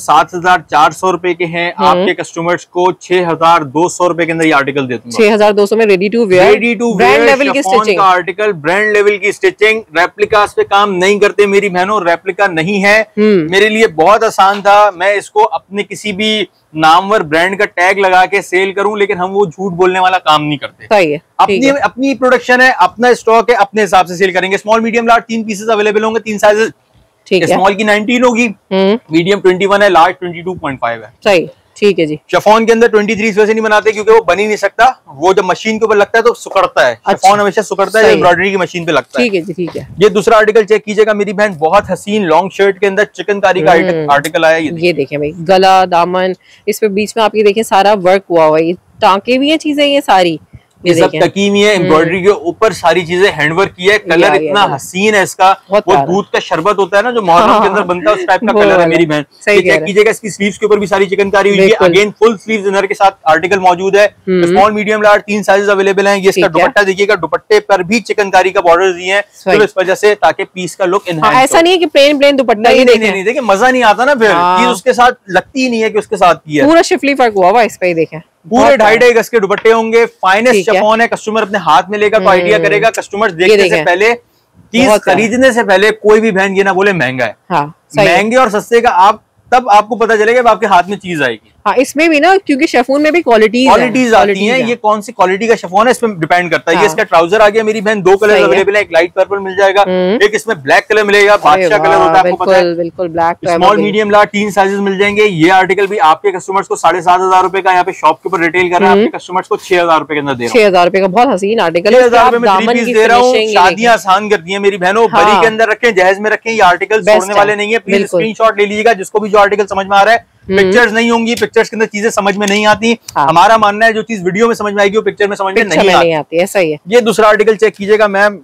[SPEAKER 1] 7,400 रुपए के हैं। आपके कस्टमर्स को 6,200 रुपए के अंदर ये आर्टिकल देता हूँ।
[SPEAKER 2] 6,200 में ready to wear brand level की स्टिचिंग
[SPEAKER 1] का आर्टिकल, ब्रांड लेवल की स्टिचिंग। रेप्लिकास पे काम नहीं करते मेरी बहनों, रेप्लिका नहीं है। मेरे लिए बहुत आसान था, मैं इसको अपने किसी भी नामवर ब्रांड का टैग लगा के सेल करूं, लेकिन हम वो झूठ बोलने वाला काम नहीं करते।
[SPEAKER 2] सही है,
[SPEAKER 1] अपनी प्रोडक्शन है, अपना स्टॉक है, अपने हिसाब से सेल करेंगे। Small medium large 3 pieces available होंगे, 3 साइजेस। स्मॉल की 19 होगी, मीडियम 21 है, लार्ज 22.5 है।
[SPEAKER 2] सही, ठीक है जी।
[SPEAKER 1] शिफॉन के अंदर 23 वैसे नहीं बनाते क्योंकि वो बन ही नहीं सकता, वो जब मशीन के ऊपर लगता है तो सुकड़ता है। शिफॉन हमेशा सुकड़ता है, एम्ब्रॉयडरी की मशीन पे लगता है।
[SPEAKER 2] ठीक है जी, ठीक है।
[SPEAKER 1] ये दूसरा आर्टिकल चेक कीजिएगा मेरी बहन, बहुत हसीन लॉन्ग शर्ट के अंदर चिकनकारी का आर्टिकल आया।
[SPEAKER 2] ये देखें भाई, गला, दामन, इस पे बीच में आप ये देखें सारा वर्क हुआ हुआ है, टांके भी है चीजें, ये सारी
[SPEAKER 1] ये सब टकीमी है, एम्ब्रॉयडरी के ऊपर सारी चीजें हैंडवर्क की है। कलर इतना हसीन है इसका, वो दूध का शरबत होता है ना जो मुहर्रम के अंदर बनता है, उस टाइप का कलर है मेरी बहन। चेक कीजिएगा, इसकी स्लीव्स के ऊपर भी सारी चिकनकारी हुई है। अगेन फुल स्लीव्स इनर के साथ आर्टिकल मौजूद है। Small medium large 3 sizes available हैं। ये इसका दुपट्टा देखिएगा, दुपट्टे पर भी चिकनकारी का बॉर्डर दिए हैं, तो इस वजह से ताकि पीस का लुक एनहांस।
[SPEAKER 2] ऐसा नहीं है कि प्लेन दुपट्टा,
[SPEAKER 1] नहीं देखिए मजा नहीं आता ना, फिर चीज उसके साथ लगती ही नहीं है कि उसके साथ की है।
[SPEAKER 2] पूरा शिफली वर्क हुआ हुआ इस पे, देखें
[SPEAKER 1] पूरे 2.5 गज के दुपट्टे होंगे, फाइनेस्ट शिफॉन है। कस्टमर अपने हाथ में लेगा तो आइडिया करेगा। कस्टमर देखने से पहले, चीज खरीदने से पहले कोई भी बहन ये ना बोले महंगा है। महंगे और सस्ते का आप तब आपको पता चलेगा आपके हाथ में चीज आएगी।
[SPEAKER 2] हाँ, इसमें भी ना, क्योंकि शिफॉन में भी क्वालिटीज
[SPEAKER 1] आती हैं, ये कौन सी क्वालिटी का शिफॉन है इस पे डिपेंड करता है।
[SPEAKER 2] हाँ।
[SPEAKER 1] ये इसका ट्राउजर आ गया मेरी बहन, 2 कलर अवेलेबल है, एक लाइट पर्पल मिल जाएगा, एक इसमें ब्लैक कलर मिलेगा, बादशाह कलर होता है, आपको पता है।
[SPEAKER 2] बिल्कुल black.
[SPEAKER 1] Small medium large 3 sizes मिल जाएंगे। ये आर्टिकल भी आपके कस्टमर्स को 7,500 रुपए का यहाँ पे शॉप के ऊपर रिटेल कर रहा है, आपके कस्टमर्स को 6,000 रुपए के अंदर दे रहा हूं।
[SPEAKER 2] 6,000 रुपए का बहुत हसीन आर्टिकल है।
[SPEAKER 1] 6,000 रुपए में 3 पीस दे रहा हूँ। शादियां आसान करती है मेरी बहनों, बरी के अंदर रखें, जहेज में रखें, ये आर्टिकल छोड़ने वाले नहीं है। प्लीज स्क्रीनशॉट ले लीजिएगा जिसको भी जो आर्टिकल समझ में आ रहा है। पिक्चर्स नहीं होंगी, पिक्चर्स के अंदर चीजें समझ में नहीं आती। हमारा मानना है जो चीज वीडियो में समझ में आएगी वो पिक्चर में समझ में नहीं आती।
[SPEAKER 2] ऐसा ही है।
[SPEAKER 1] ये दूसरा आर्टिकल चेक कीजिएगा मैम,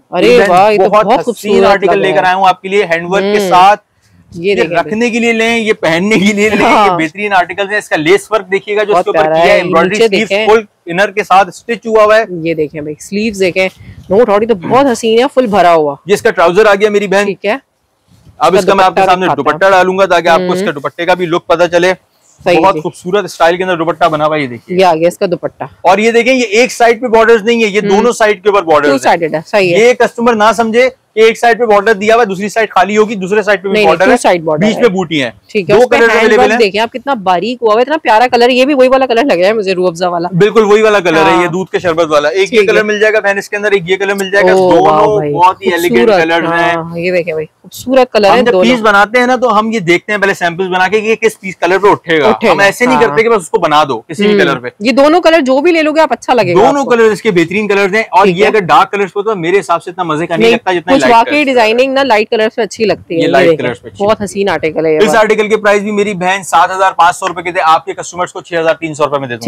[SPEAKER 1] बहुत खूबसूरत आर्टिकल लेकर आया हूँ आपके लिए, हैंडवर्क के साथ। ये रखने के लिए लें, ये पहनने के लिए लें, ये बेहतरीन आर्टिकल है। इसका लेस वर्क देखिएगा जो इसके ऊपर किया है, एम्ब्रॉयडरी स्लीव्स फुल इनर के साथ स्टिच हुआ हुआ है।
[SPEAKER 2] ये देखें भाई, स्लीव्स देखें, नोट थोड़ी तो बहुत हसीन है, फुल भरा हुआ।
[SPEAKER 1] ये इसका ट्राउजर आ गया मेरी बहन।
[SPEAKER 2] ठीक है,
[SPEAKER 1] अब इसका मैं आपके सामने दुपट्टा डालूंगा ताकि आपको इसके दुपट्टे का भी लुक पता चले। बहुत खूबसूरत स्टाइल के अंदर दुपट्टा बना हुआ, ये देखिए,
[SPEAKER 2] ये आ गया इसका दुपट्टा।
[SPEAKER 1] और ये देखें, ये एक साइड पे बॉर्डर्स नहीं है, ये दोनों साइड के ऊपर बॉर्डर्स है।
[SPEAKER 2] सही है।
[SPEAKER 1] ये कस्टमर ना समझे कि एक साइड पे बॉर्डर दिया हुआ, दूसरी साइड खाली होगी, दूसरे साइड पे भी बॉर्डर है, बीच में बूटी है।
[SPEAKER 2] ठीक है,
[SPEAKER 1] 2 कलर अवेलेबल है।
[SPEAKER 2] देखिए आप कितना बारीक हुआ है, इतना प्यारा कलर। ये भी वही वाला कलर लग रहा है मुझे, रूह अफ़ज़ा वाला।
[SPEAKER 1] बिल्कुल वही वाला कलर है, ये दूध के शरबत वाला। एक ये कलर मिल जाएगा बहन इसके अंदर, एक ये कलर मिल जाएगा। दोनों बहुत ही एलिगेंट कलर्स हैं।
[SPEAKER 2] ये देखें भाई, खूबसूरत कलर है।
[SPEAKER 1] जब पीस बनाते हैं ना तो हम ये देखते हैं पहले सैंपल्स बना के कि किस पीस कलर पे उठेगा। हम ऐसे नहीं करते कि बस उसको बना दो किसी भी कलर पे।
[SPEAKER 2] ये दोनों कलर जो भी ले लोगे आप, अच्छा लगेगा।
[SPEAKER 1] दोनों कलर इसके बेहतरीन कलर्स हैं। और ये अगर डार्क कलर्स पे तो मेरे हिसाब से इतना मजे का नहीं लगता जितना
[SPEAKER 2] लाइट। वाकई डिजाइनिंग ना लाइट कलर्स में अच्छी लगती है।
[SPEAKER 1] ये लाइट कलर्स पे
[SPEAKER 2] बहुत हसीन आर्टिकल है।
[SPEAKER 1] इस आर्टिकल के प्राइस भी मेरी बहन 7,500 रुपए के थे, आपके कस्टमर्स को 6,300 रुपए में दे दूंगा।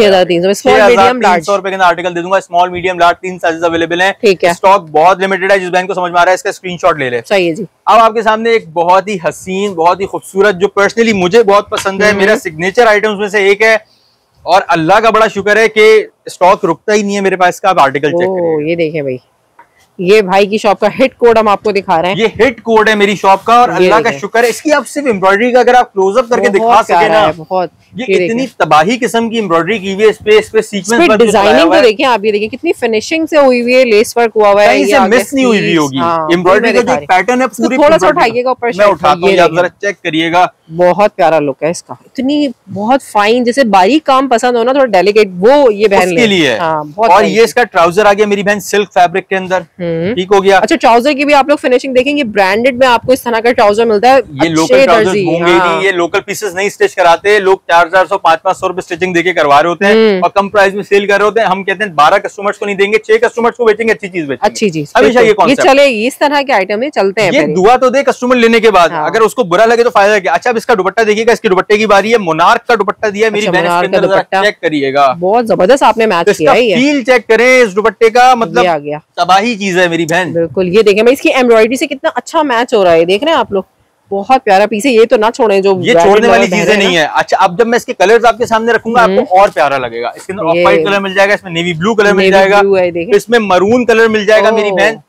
[SPEAKER 2] 6,300
[SPEAKER 1] रुपए के आर्टिकल दे दूंगा। Small medium large 3 sizes available हैं।
[SPEAKER 2] ठीक है,
[SPEAKER 1] स्टॉक बहुत लिमिटेड है। जिस बहन को समझ में आ रहा है इसका स्क्रीनशॉट ले ले।
[SPEAKER 2] सही है जी।
[SPEAKER 1] अब आपके सामने एक बहुत ही हसीन, बहुत ही खूबसूरत, जो पर्सनली मुझे बहुत पसंद है, मेरा सिग्नेचर आइटम्स में से एक है, और अल्लाह का बड़ा शुक्र है कि स्टॉक रुकता ही नहीं है मेरे पास का। आप आर्टिकल चेक करिए,
[SPEAKER 2] ये देखें भाई, ये भाई की शॉप का हिट कोड हम आपको दिखा रहे हैं।
[SPEAKER 1] ये हिट कोड है मेरी शॉप का, और अल्लाह का शुक्र है इसकी। आप सिर्फ एम्ब्रॉयडरी का अगर आप क्लोजअप करके दिखा सके ना,
[SPEAKER 2] बहुत
[SPEAKER 1] ये इतनी तबाही किस्म की एम्ब्रॉयडरी की हुई है। इस पे सीक्वेंस वर्क,
[SPEAKER 2] डिजाइनिंग तो देखिए आप, ये देखिए कितनी फिनिशिंग से हुई हुई है, लेस वर्क हुआ हुआ है,
[SPEAKER 1] ये मिस नहीं हुई होगी। एम्ब्रॉयडरी का जो पैटर्न है पूरी,
[SPEAKER 2] थोड़ा सा उठाइएगा ऊपर,
[SPEAKER 1] मैं उठाता हूं, आप जरा चेक करिएगा।
[SPEAKER 2] बहुत प्यारा लुक है इसका, इतनी बहुत फाइन, जैसे बारीक काम पसंद हो ना, थोड़ा डेलिकेट, वो ये बहन
[SPEAKER 1] के लिए है। और ये इसका ट्राउजर आ गया मेरी बहन सिल्क फैब्रिक के अंदर। ठीक हो गया।
[SPEAKER 2] अच्छा, ट्राउजर की भी आप लोग फिनिशिंग देखेंगे, ब्रांडेड में आपको इस तरह का ट्राउजर मिलता है।
[SPEAKER 1] ये लोकल ट्राउजर होंगे नहीं, ये लोकल पीसेस नहीं स्टिच कराते लोग। 400 500 रुपए स्टिचिंग देके करवा रहे होते हैं और कम प्राइस में सेल कर रहे होते हैं। हम कहते हैं 12 कस्टमर्स को नहीं देंगे, 6 कस्टमर्स को बेचेंगे, अच्छी चीज बेचेंगे,
[SPEAKER 2] अच्छी चीज।
[SPEAKER 1] हमेशा ये कॉन्सेप्ट
[SPEAKER 2] चले, इस तरह के आइटम है, चलते हैं।
[SPEAKER 1] ये दुआ तो दे कस्टमर लेने के बाद, अगर उसको बुरा लगे तो फायदा क्या। अच्छा, अब इसका दुपट्टा देखिएगा, इसके दुपट्टे की बारी है। मोनार्क का दुपट्टा दिया मेरी बहन, इसके अंदर चेक करिएगा,
[SPEAKER 2] बहुत जबरदस्त आपने मैच किया है।
[SPEAKER 1] फील चेक करें इस दुपट्टे का, मतलब
[SPEAKER 2] आ गया,
[SPEAKER 1] तबाही चीज है मेरी बहन।
[SPEAKER 2] बिल्कुल, ये देखें, इसकी एम्ब्रॉयडरी से कितना अच्छा मैच हो रहा है, देख रहे हैं आप लोग, बहुत प्यारा पीस है। ये तो ना छोड़े, जो
[SPEAKER 1] ये छोड़ने वाली चीजें नहीं है। अच्छा, अब जब मैं इसके कलर्स आपके सामने रखूंगा आपको और प्यारा लगेगा। इसके अंदर ऑफ व्हाइट कलर मिल जाएगा, इसमें नेवी ब्लू कलर मिल जाएगा, इसमें मरून कलर मिल जाएगा मेरी बहन।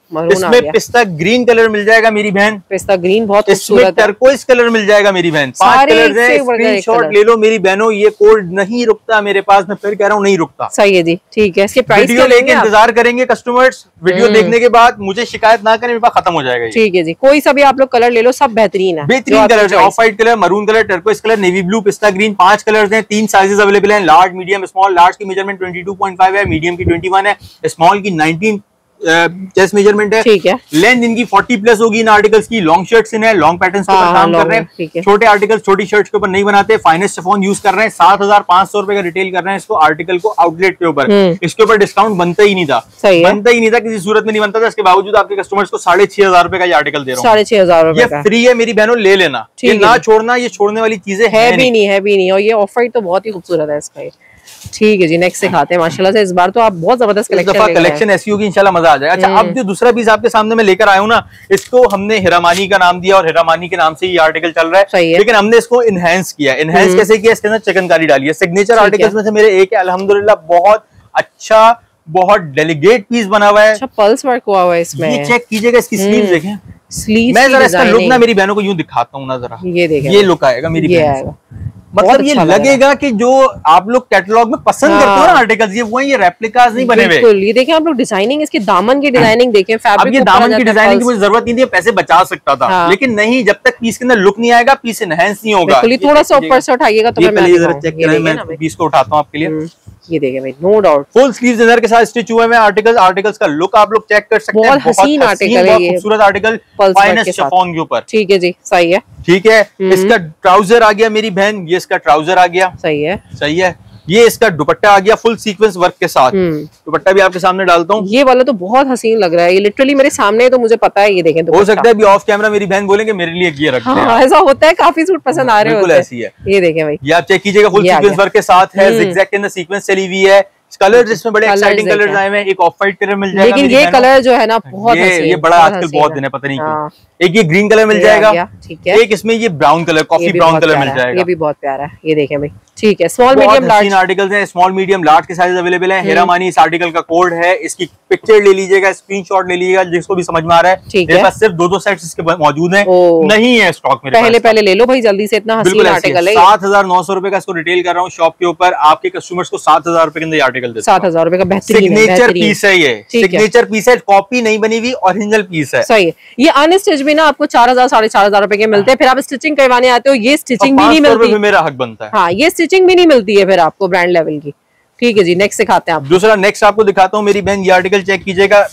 [SPEAKER 1] इसमें पिस्ता ग्रीन कलर मिल जाएगा मेरी बहन,
[SPEAKER 2] पिस्ता ग्रीन बहुत
[SPEAKER 1] इसमें टर्कोइज कलर मिल जाएगा मेरी बहन। 5 कलर है, स्क्रीनशॉट ले लो मेरी बहनों। ये कोड नहीं रुकता मेरे पास, मैं फिर कह रहा हूँ नहीं रुकता।
[SPEAKER 2] सही है जी, ठीक है। इसके प्राइस
[SPEAKER 1] वीडियो लेके इंतजार करेंगे कस्टमर्स, वीडियो देखने के बाद मुझे शिकायत ना करें, मेरे पास खत्म हो जाएगा।
[SPEAKER 2] ठीक है जी, कोई सा भी आप लोग कलर ले लो, सब बेहतरीन है,
[SPEAKER 1] बेहतरीन कलर है। Off white colour, maroon colour, turquoise colour, navy blue, pista green, 5 colour हैं। 3 साइजेस अवेलेबल हैं, लार्ज, मीडियम, स्मॉल। लार्ज की मेजरमेंट 22.5 है, मीडियम की 21 है, स्मॉल की 19 चेस्ट मेजरमेंट है।
[SPEAKER 2] ठीक है।
[SPEAKER 1] लेंथ इनकी 40 प्लस होगी इन आर्टिकल्स की। लॉन्ग शर्ट्स इन है, लॉन्ग पैटर्न्स के ऊपर काम कर रहे हैं। छोटे आर्टिकल्स छोटी शर्ट्स के ऊपर नहीं बनाते, फाइनेस्ट शिफॉन यूज कर रहे हैं। 7,500 रुपए का रिटेल कर रहे हैं इसको, आर्टिकल को आउटलेट के ऊपर। इसके ऊपर डिस्काउंट बनता ही नहीं था, बनता ही नहीं था, किसी सूरत में नहीं बनता था। इसके बावजूद आपके कस्टमर्स को 6,500 रुपए का ये आर्टिकल दे रहा हूँ।
[SPEAKER 2] 6,500
[SPEAKER 1] ये फ्री है मेरी बहनों, ले लेना, ये ना छोड़ना, ये छोड़ने वाली चीजें
[SPEAKER 2] है भी नहीं। और ये ऑफ व्हाइट तो बहुत ही खूबसूरत है इसका। ठीक है जी, नेक्स्ट दिखाते हैं। माशाल्लाह से इस बार तो आप बहुत जबरदस्त
[SPEAKER 1] कलेक्शन ऐसी होगी, इंशाल्लाह मजा आ जाएगा। अच्छा, अब जो दूसरा पीस आपके सामने मैं लेकर आया हूँ ना, इसको हमने हिरामानी का नाम दिया और हिरामानी के नाम से ये आर्टिकल चल रहा है, लेकिन हमने इसको इनहेंस किया। इनहेंस कैसे किया? इसके अंदर चिकनकारी डाली है। सिग्नेचर आर्टिकल्स में से मेरे एक है, अल्हम्दुलिल्लाह बहुत अच्छा, बहुत डेलीगेट पीस बना हुआ है।
[SPEAKER 2] अच्छा, पल्स वर्क हुआ हुआ है इसमें,
[SPEAKER 1] ये चेक कीजिएगा। इसकी स्लीव्स देखें,
[SPEAKER 2] स्लीव
[SPEAKER 1] मैं जरा इसका लुक ना मेरी बहनों को यूं दिखाता हूँ ना जरा,
[SPEAKER 2] ये देखें,
[SPEAKER 1] ये लुक आएगा मेरी बहन। मतलब ये लगेगा कि जो आप लोग कैटलॉग में पसंद करते हो ना आर्टिकल्स, ये वो ये रेप्लिकास नहीं बने हुए।
[SPEAKER 2] बिल्कुल, ये देखें आप लोग डिजाइनिंग, इसके दामन की डिजाइनिंग देखें।
[SPEAKER 1] अब ये दामन की डिजाइनिंग की मुझे जरूरत नहीं थी, पैसे बचा सकता था, लेकिन नहीं, जब तक पीस के अंदर लुक नहीं आएगा, पीस एनहांस नहीं होगा।
[SPEAKER 2] थोड़ा सा ऊपर से उठाइएगा तो
[SPEAKER 1] मैं जरा चेक करें, मैं पीस को उठाता हूँ आपके लिए।
[SPEAKER 2] ये देखें भाई, no doubt
[SPEAKER 1] full sleeves inner के साथ स्टिच हुए हैं आर्टिकल्स का लुक आप लोग चेक कर सकते हैं।
[SPEAKER 2] बहुत हसीन आर्टिकल है ये,
[SPEAKER 1] खूबसूरत आर्टिकल, फाइनेस्ट शिफॉन के ऊपर।
[SPEAKER 2] ठीक है जी, सही है,
[SPEAKER 1] ठीक है। इसका ट्राउजर आ गया मेरी बहन, ये इसका ट्राउजर आ गया,
[SPEAKER 2] सही है,
[SPEAKER 1] सही है। ये इसका दुपट्टा आ गया फुल सीक्वेंस वर्क के साथ। दुपट्टा भी आपके सामने डालता हूँ।
[SPEAKER 2] ये वाला तो बहुत हसीन लग रहा है, ये लिटरली मेरे सामने है तो मुझे पता है। ये देखें,
[SPEAKER 1] हो सकता है अभी ऑफ कैमरा मेरी बहन बोलेंगे मेरे लिए ये रख दे।
[SPEAKER 2] हाँ, ऐसा होता है, काफी सूट पसंद आ रहे हैं,
[SPEAKER 1] बिल्कुल ऐसी है।
[SPEAKER 2] ये देखें भाई,
[SPEAKER 1] ये आप चेक कीजिएगा, फुल सीक्वेंस वर्क के साथ है, जिगजैग के अंदर सीक्वेंस चली हुई है। कलर इसमें बड़े एक्साइटिंग कलर्स आए हैं। एक ऑफ व्हाइट कलर मिल जाएगा,
[SPEAKER 2] लेकिन ये कलर जो है ना बहुत
[SPEAKER 1] ये बड़ा आजकल बहुत दिन है, पता नहीं क्यों। एक ये ग्रीन कलर मिल जाएगा,
[SPEAKER 2] ठीक है।
[SPEAKER 1] एक इसमें ये brown colour, coffee brown colour मिल जाएगा,
[SPEAKER 2] ये भी बहुत प्यारा है। ये देखें भाई, ठीक है। स्मॉल मीडियम लार्ज
[SPEAKER 1] आर्टिकल्स हैं, स्मॉल मीडियम लार्ज के साइज अवेलेबल हैं। हिरामानी इस आर्टिकल का कोड है, इसकी पिक्चर ले लीजिएगा, स्क्रीनशॉट ले लीजिएगा, जिसको भी समझ में आ रहा है। मेरे पास सिर्फ 2 सेट्स इसके मौजूद हैं, नहीं है स्टॉक मेरे पास।
[SPEAKER 2] पहले ले लो भाई जल्दी से, इतना हसीन आर्टिकल है।
[SPEAKER 1] 7,900 रुपए का इसको रिटेल कर रहा हूँ शॉप के ऊपर। आपके कस्टमर्स को 7,000 रुपए के अंदर आर्टिकल देता हूं।
[SPEAKER 2] 7,000 रुपए का बेहतरीन
[SPEAKER 1] सिग्नेचर पीस है, ये सिग्नेचर पीस है, कॉपी नहीं बनी हुई, ओरिजिनल पीस है।
[SPEAKER 2] सही है। ये अनस्टिच भी ना आपको 4,000 4,500 रुपए के मिलते हैं, फिर आप स्टिचिंग करवाने आते हो, ये स्टिचिंग भी नहीं मिलती,
[SPEAKER 1] मेरा हक बनता है।
[SPEAKER 2] हाँ, ये स्टिचिंग भी नहीं मिलती है फिर आपको ब्रांड लेवल की। ठीक है जी, नेक्स्ट दिखाते हैं आप।
[SPEAKER 1] दूसरा नेक्स्ट आपको दिखाता हूँ मेरी बहन, ये आर्टिकल चेक कीजिएगा,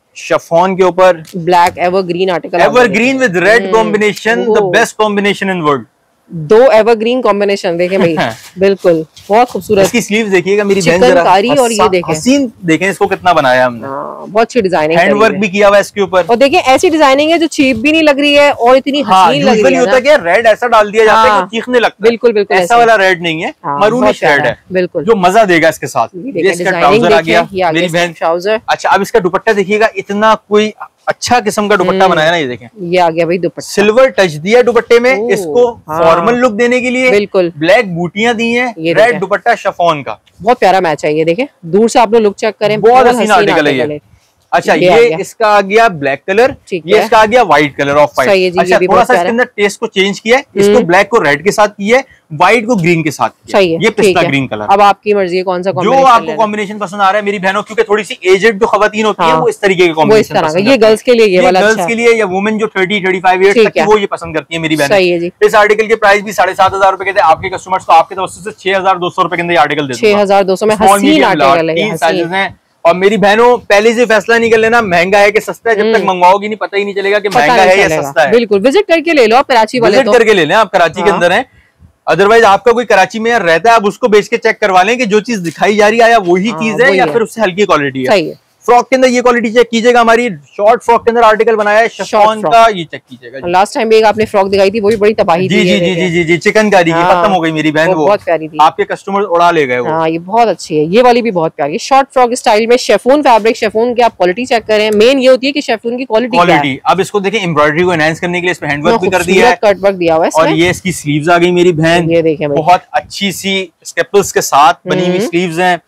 [SPEAKER 1] शिफॉन के ऊपर
[SPEAKER 2] black evergreen article,
[SPEAKER 1] evergreen with red combination, the best combination in world.
[SPEAKER 2] 2 evergreen combination देखें भाई, बिल्कुल बहुत खूबसूरत।
[SPEAKER 1] इसकी स्लीव्स देखिएगा मेरी बहन,
[SPEAKER 2] चिकनकारी, और ये देखें
[SPEAKER 1] हसीन, देखें इसको कितना बनाया हमने,
[SPEAKER 2] बहुत अच्छी डिजाइनिंग,
[SPEAKER 1] हैंड वर्क भी किया हुआ है इसके ऊपर।
[SPEAKER 2] और देखें ऐसी डिजाइनिंग है जो चीप भी नहीं लग रही है और इतनी हसीन लग रही है।
[SPEAKER 1] होता है रेड ऐसा डाल दिया जाता है कि चीखने लगता है,
[SPEAKER 2] बिल्कुल बिल्कुल
[SPEAKER 1] ऐसा वाला रेड नहीं है, मरूनिश रेड है,
[SPEAKER 2] बिल्कुल,
[SPEAKER 1] जो मजा देगा इसके साथ। ये इसका ट्राउजर आ गया मेरी बहन,
[SPEAKER 2] ट्राउजर।
[SPEAKER 1] अच्छा, अब इसका दुपट्टा देखिएगा, इतना कोई अच्छा किस्म का दुपट्टा बनाया ना, ये देखें,
[SPEAKER 2] ये आ गया भाई दुपट्टा,
[SPEAKER 1] सिल्वर टच दिया दुपट्टे में, इसको फॉर्मल लुक देने के लिए
[SPEAKER 2] बिल्कुल
[SPEAKER 1] ब्लैक बूटियां दी हैं, रेड दुपट्टा शिफॉन का,
[SPEAKER 2] बहुत प्यारा मैच है। ये देखें, दूर से आप लोग लुक चेक करें,
[SPEAKER 1] बहुत हसीन आर्टिकल है ये। अच्छा, ये इसका आ गया ब्लैक कलर, ये इसका आ गया व्हाइट कलर, ऑफ व्हाइट। अच्छा, थोड़ा सा इसके अंदर टेस्ट को चेंज किया है, इसको ब्लैक को रेड के साथ किया है, व्हाइट को ग्रीन के साथ किया है। ये पिस्ता ग्रीन कलर।
[SPEAKER 2] अब आपकी मर्जी कौन सा
[SPEAKER 1] जो आपको कॉम्बिनेशन पसंद आ रहा है मेरी बहनों, क्योंकि थोड़ी सी एजेड जो खवातीन होती है वो इस तरीके के कॉम्बिनेशन,
[SPEAKER 2] ये गर्ल्स के लिए, ये वाला
[SPEAKER 1] गर्ल्स के लिए, या वुमेन जो 30-35 ईयर्स तक वो ये पसंद करती है मेरी बहन। इस आर्टिकल के प्राइस भी 7,500 रुपए के थे। आपके कस्टमर्स को आपके तरफ से 6,200 रुपए के अंदर आर्टिकल दे
[SPEAKER 2] 6,200 में हसीन आर्टिकल है,
[SPEAKER 1] 3 साइजेस हैं। और मेरी बहनों, पहले से फैसला नहीं कर लेना महंगा है कि सस्ता है, जब तक मंगवाओगी नहीं पता ही नहीं चलेगा कि महंगा है या सस्ता है।
[SPEAKER 2] बिल्कुल, विजिट करके ले लो आप, कराची वाले
[SPEAKER 1] विजिट करके ले लें, आप कराची के अंदर हैं। अदरवाइज आपका कोई कराची में यार रहता है, आप उसको बेच के चेक करवा लें कि जो चीज दिखाई जा रही है या वही चीज है या फिर उससे हल्की क्वालिटी है। फ्रॉक के अंदर ये क्वालिटी चेक कीजिएगा, हमारी शॉर्ट फ्रॉक के अंदर आर्टिकल बनाया है शिफॉन का, ये चेक कीजिएगा।
[SPEAKER 2] लास्ट टाइम भी एक आपने फ्रॉक दिखाई थी, वो भी बड़ी तबाही थी।
[SPEAKER 1] जी, चिकनकारी की खत्म हो गई मेरी बहन, वो
[SPEAKER 2] बहुत प्यारी थी,
[SPEAKER 1] आपके कस्टमर उड़ा ले गए।
[SPEAKER 2] हाँ, ये बहुत अच्छी है, ये वाली भी बहुत प्यारी है। शॉर्ट फ्रॉक स्टाइल में शिफॉन फैब्रिक, शिफॉन की आप क्वालिटी चेक करें, मेन ये होती है कि शिफॉन की क्वालिटी।
[SPEAKER 1] अब इसको देखें, एम्ब्रॉयडरी को एनहांस करने के लिए इसमें हैंडवर्क भी कर दिया है,
[SPEAKER 2] कट वर्क दिया हुआ है,
[SPEAKER 1] और ये इसकी स्लीव्स आ गई मेरी बहन,
[SPEAKER 2] ये देखें
[SPEAKER 1] बहुत अच्छी सी स्टेपल्स के साथ बनी हुई स्लीव्स हैं।